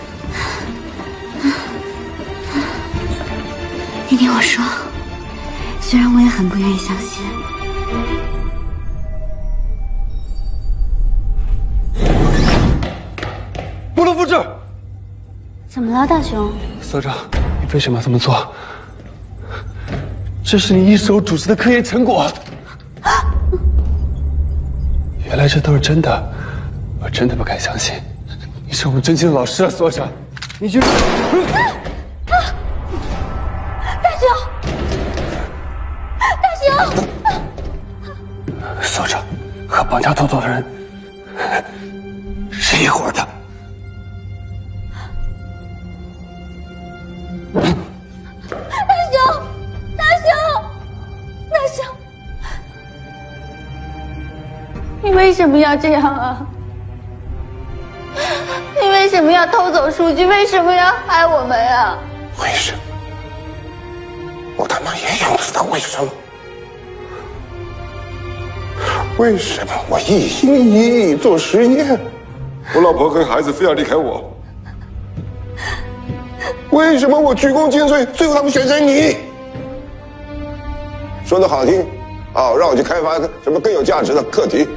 你听我说，虽然我也很不愿意相信。 不能复制！ 怎么了，大雄？ 所长，你为什么要这么做？这是你一手组织的科研成果。原来这都是真的。 我真的不敢相信，你是我们真心的老师啊，所长！你居然…… 啊！大雄，大雄！ 所长和绑架豆豆的人是一伙的。 大雄，大雄，大雄，你为什么要这样啊？ 你为什么要偷走数据？为什么要害我们呀？ 为什么？我他妈也想知道为什么？为什么我一心一意做实验，我老婆和孩子非要离开我？为什么我鞠躬尽瘁，最后他们选择你？说的好听，啊，让我去开发什么更有价值的课题，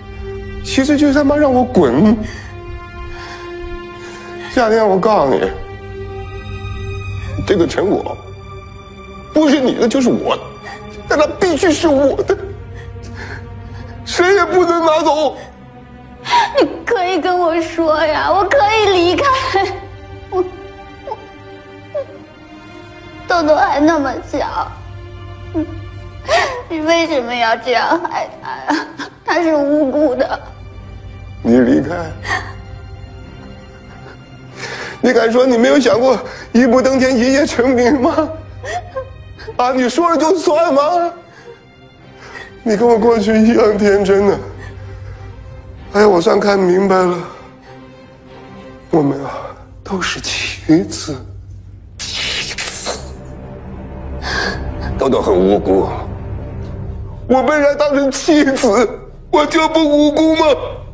其实就是他妈让我滚。夏天，我告诉你， 这个成果不是你的就是我的，但它必须是我的，谁也不能拿走。 你可以跟我说呀，我可以离开。我我豆豆还那么小，你你为什么要这样害他呀？他是无辜的。 你离开？你敢说你没有想过一步登天一夜成名吗？啊，你说了就算吗？你跟我过去一样天真的。哎呀，我算看明白了，我们啊都是棋子，棋子。豆豆很无辜，我被人当成棋子，我就不无辜吗？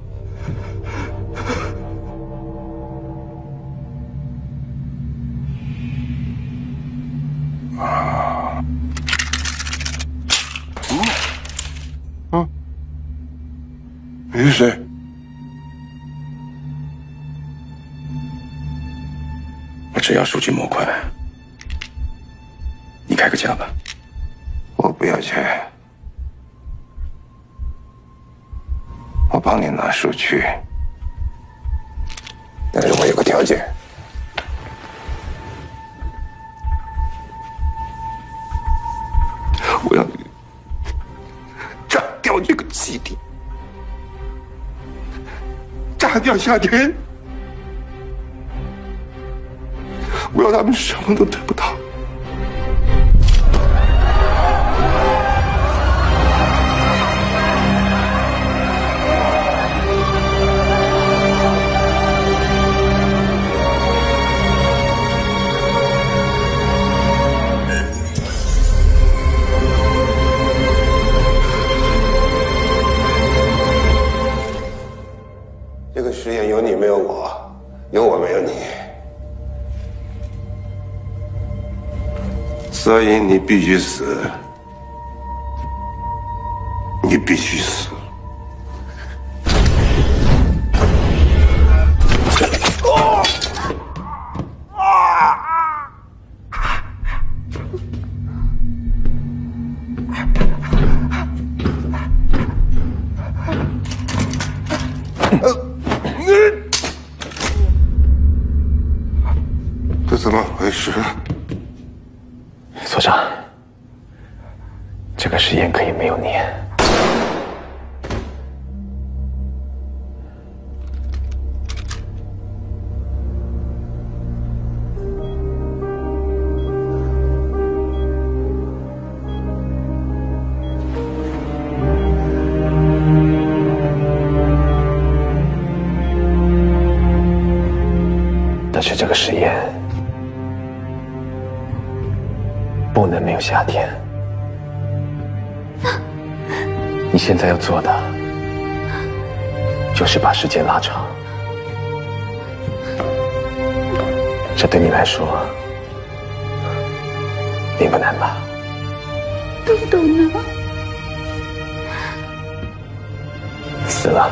啊，嗯，嗯，你是谁？ 我只要数据模块，你开个价吧。 我不要钱，我帮你拿数据，但是我有个条件。我要你炸掉这个基地，炸掉夏天，我要他们什么都得不到。这个实验有你没有我，有我没有你，所以你必须死，你必须死。这怎么回事？ 所长，这个实验可以没有你。但是这个实验不能没有夏天。你现在要做的就是把时间拉长，这对你来说并不难吧？ 豆豆呢？ 死了。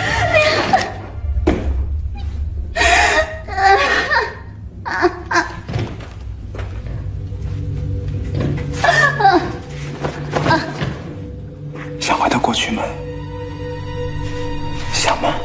想回到过去吗？想吗？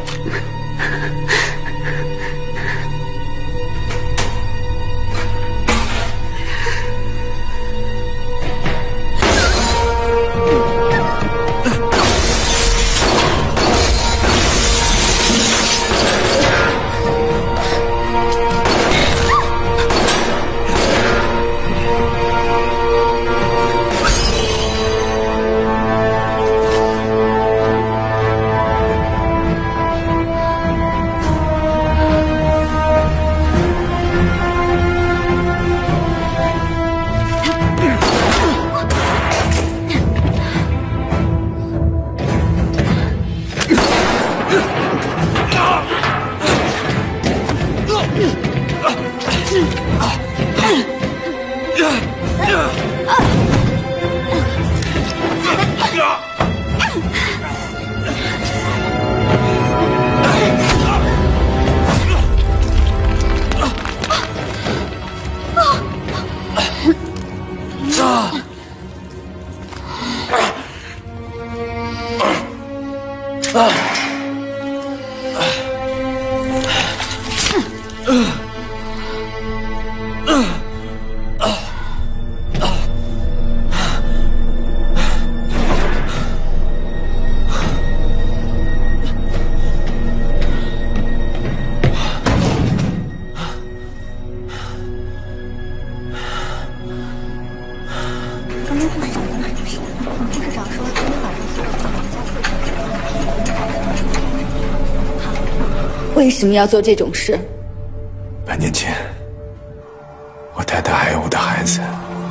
为什么要做这种事？ 半年前，我太太还有我的孩子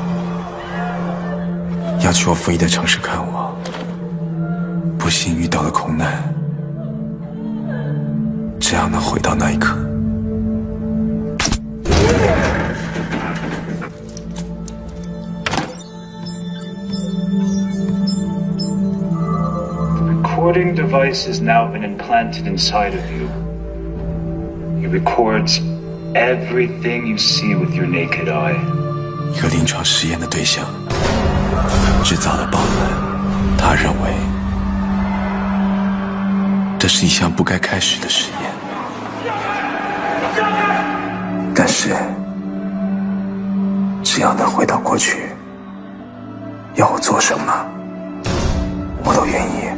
要去我服役的城市看我，不幸遇到了空难。只要能回到那一刻， recording device has now been implanted inside of you. It records everything you see with your naked eye. 一个临床实验的对象制造了暴乱，他认为这是一项不该开始的实验。但是，只要能回到过去，要我做什么，我都愿意。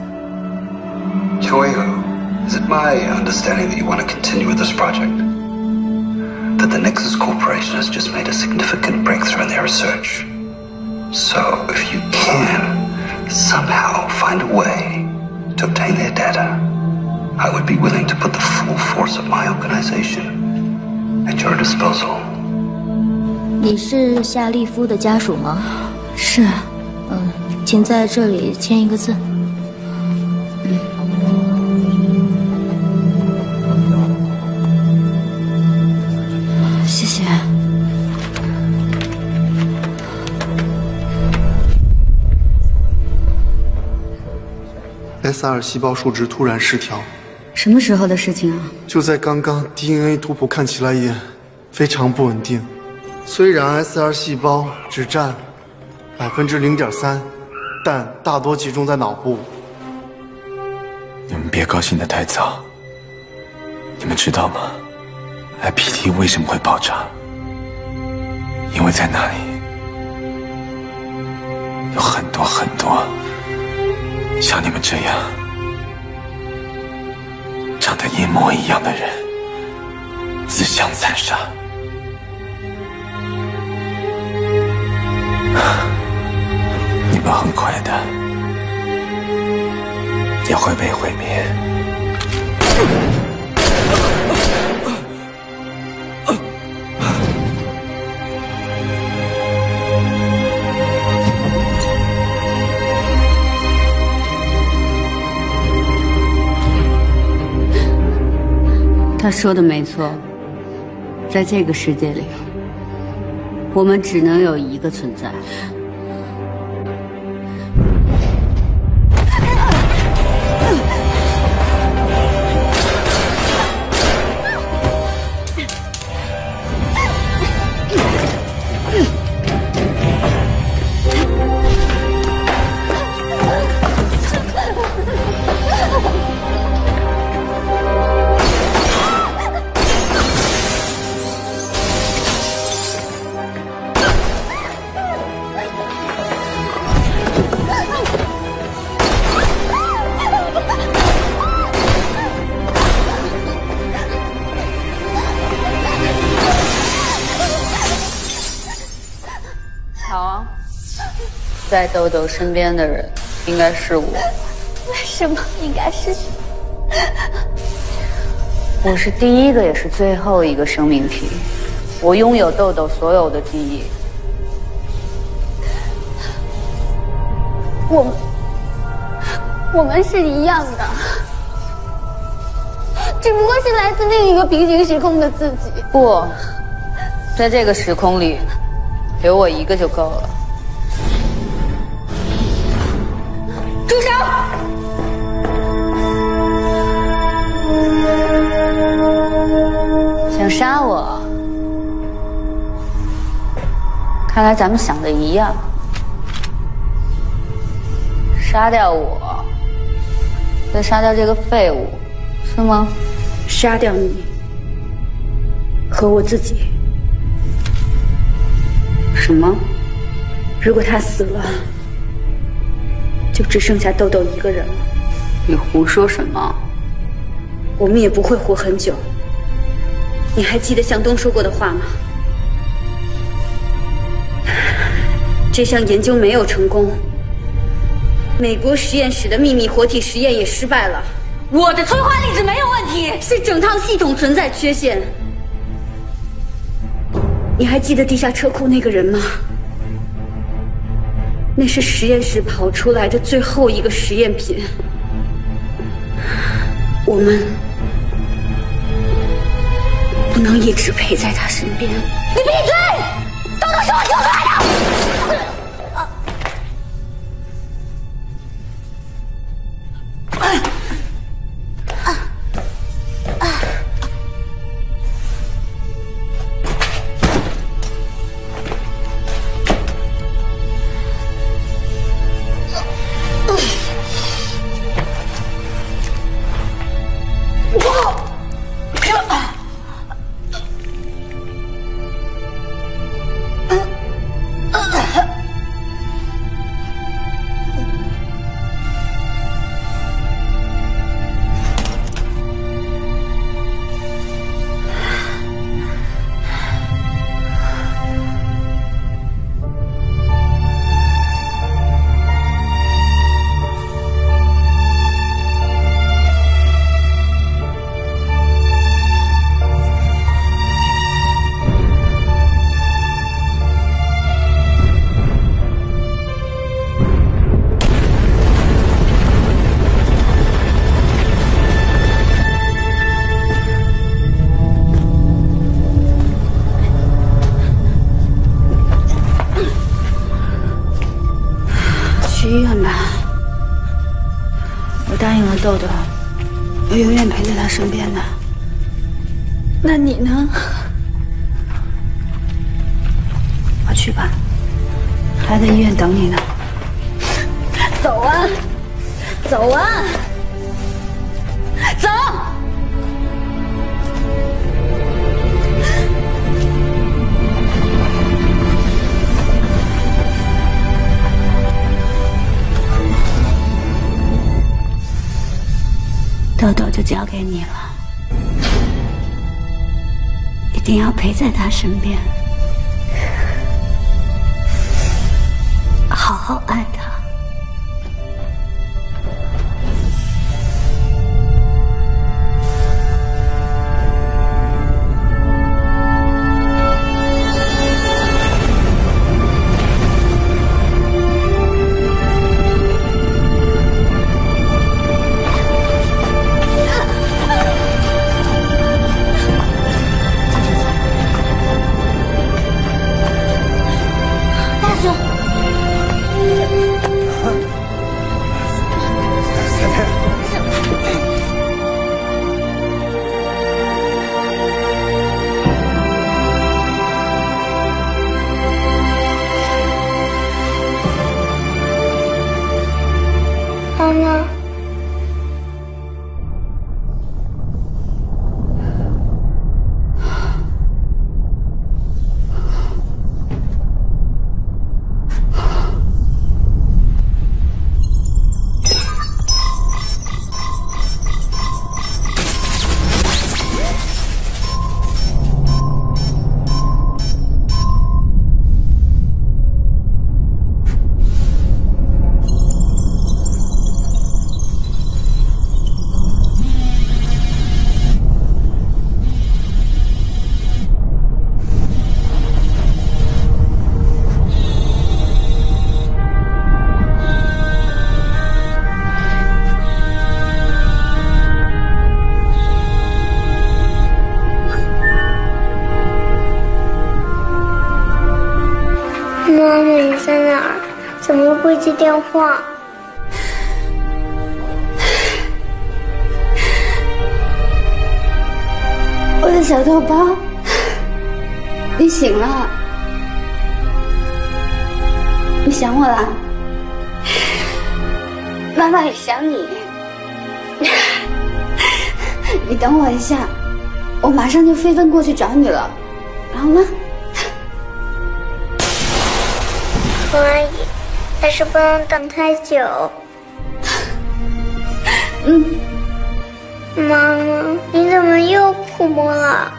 Toyo, is it my understanding that you want to continue with this project? That the Nexus Corporation has just made a significant breakthrough in their research. So, if you can somehow find a way to obtain their data, I would be willing to put the full force of my organization at your disposal. 你是夏利夫的家属吗？ 是。 嗯，请在这里签一个字。 谢谢。 S R 细胞数值突然失调， 什么时候的事情啊？ 就在刚刚 D N A 图谱看起来也非常不稳定。虽然 S R 细胞只占百分之零点三，但大多集中在脑部。 你们别高兴得太早。你们知道吗 ？I P T 为什么会爆炸？因为在那里有很多很多像你们这样长得一模一样的人，自相残杀。你们很快的也会被毁灭。 他说的没错，在这个世界里，我们只能有一个存在。在豆豆身边的人应该是我。 为什么应该是？ 我是第一个也是最后一个生命体，我拥有豆豆所有的记忆。 我们，我们是一样的，只不过是来自另一个平行时空的自己。 不，在这个时空里，有我一个就够了。 住手！ 想杀我？看来咱们想的一样。杀掉我， 得杀掉这个废物，是吗？ 杀掉你和我自己。 什么？ 如果他死了，就只剩下豆豆一个人了。 你胡说什么？ 我们也不会活很久。你还记得向东说过的话吗？这项研究没有成功，美国实验室的秘密活体实验也失败了。我的催化粒子没有问题，是整套系统存在缺陷。你还记得地下车库那个人吗？那是实验室跑出来的最后一个实验品。我们不能一直陪在他身边。你闭嘴！豆豆是我救出来的。豆豆，我永远陪在他身边的。那你呢？我去吧，还在医院等你呢。走啊，走啊，走！豆豆就交给你了，一定要陪在他身边，好好爱他。 妈妈，妈妈你在哪儿？怎么不接电话？ 我的小豆包，你醒了？你想我了？妈妈也想你。 你等我一下，我马上就飞奔过去找你了，好吗？ 可以，但是不能等太久。 嗯。 妈妈，你怎么又哭了？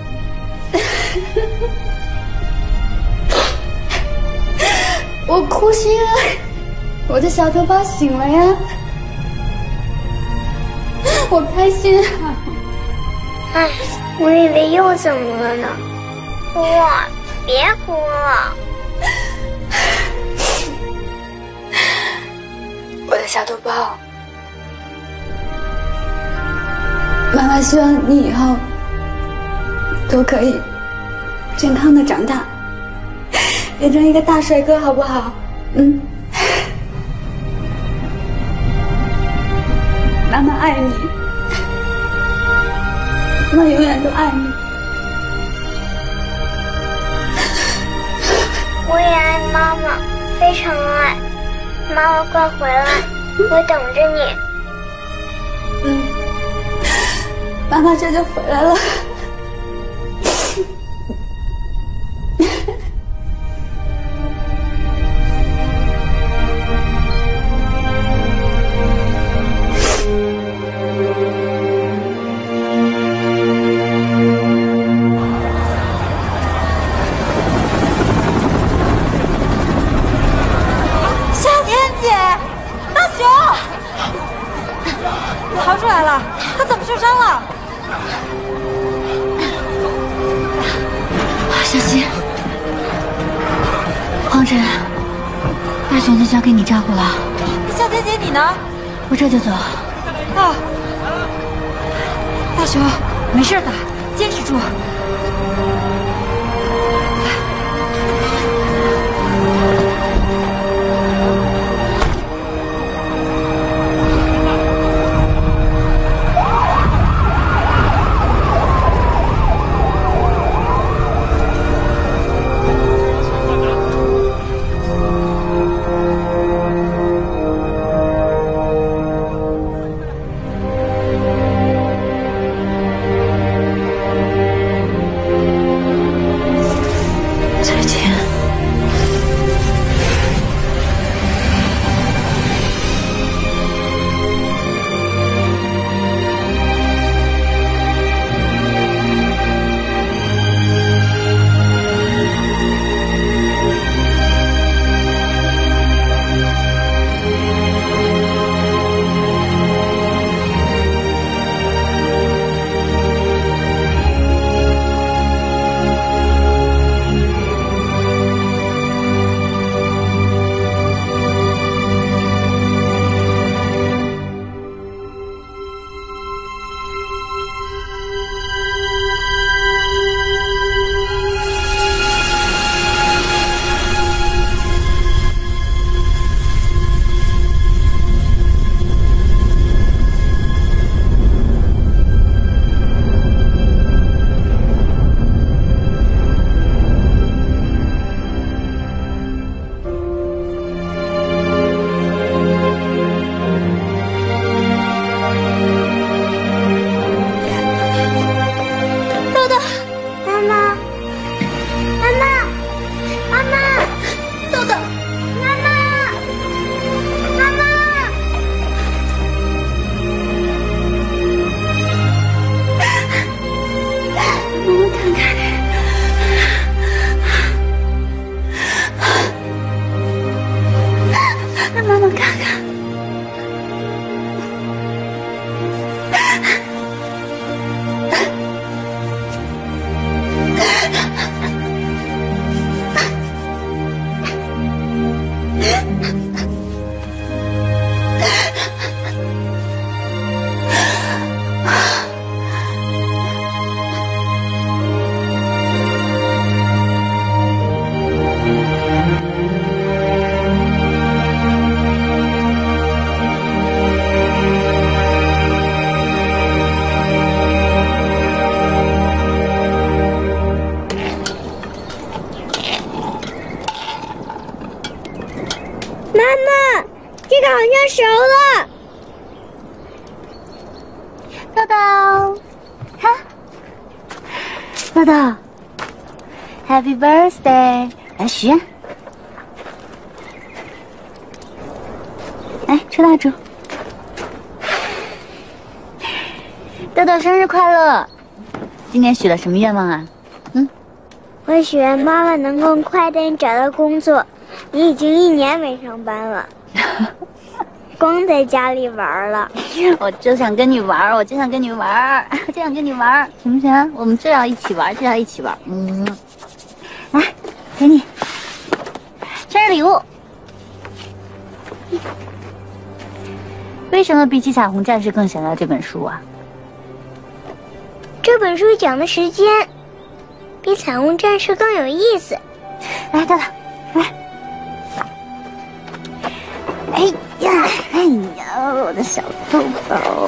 我哭是因为我的小头包醒了呀，我开心啊！ 哎，我以为又怎么了呢？哇，别哭了！ 我的小头包，妈妈希望你以后都可以健康的长大。变成一个大帅哥，好不好？嗯，妈妈爱你，妈妈永远都爱你。 我也爱妈妈，非常爱。妈妈快回来，我等着你。 嗯，妈妈这就回来了。 交给你照顾了。 夏天姐，你呢？ 我这就走。 啊，大雄，没事的，坚持住。 熟了， 豆豆，哈，豆豆 ，Happy Birthday！ 来许愿，来吹蜡烛。豆豆生日快乐！今年许了什么愿望啊？嗯， 我许愿妈妈能够快点找到工作。你已经一年没上班了，光在家里玩了。 我就想跟你玩，我就想跟你玩，我就想跟你玩，行不行？我们就要一起玩，就要一起玩。嗯，来，给你生日礼物。为什么比起彩虹战士更想要这本书啊？ 这本书讲的时间比彩虹战士更有意思。 来，豆豆，来。哎呀，哎呀，我的小豆豆。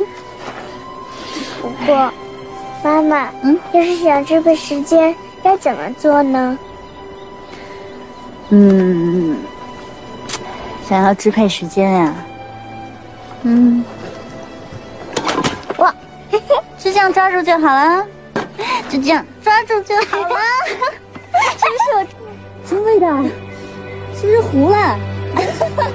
不过，妈妈，嗯，要是想支配时间，该怎么做呢？ 嗯，想要支配时间呀、啊，嗯，哇，嘿嘿，就这样抓住就好了，就这样抓住就好了。是不是我什么味道？是不是糊了？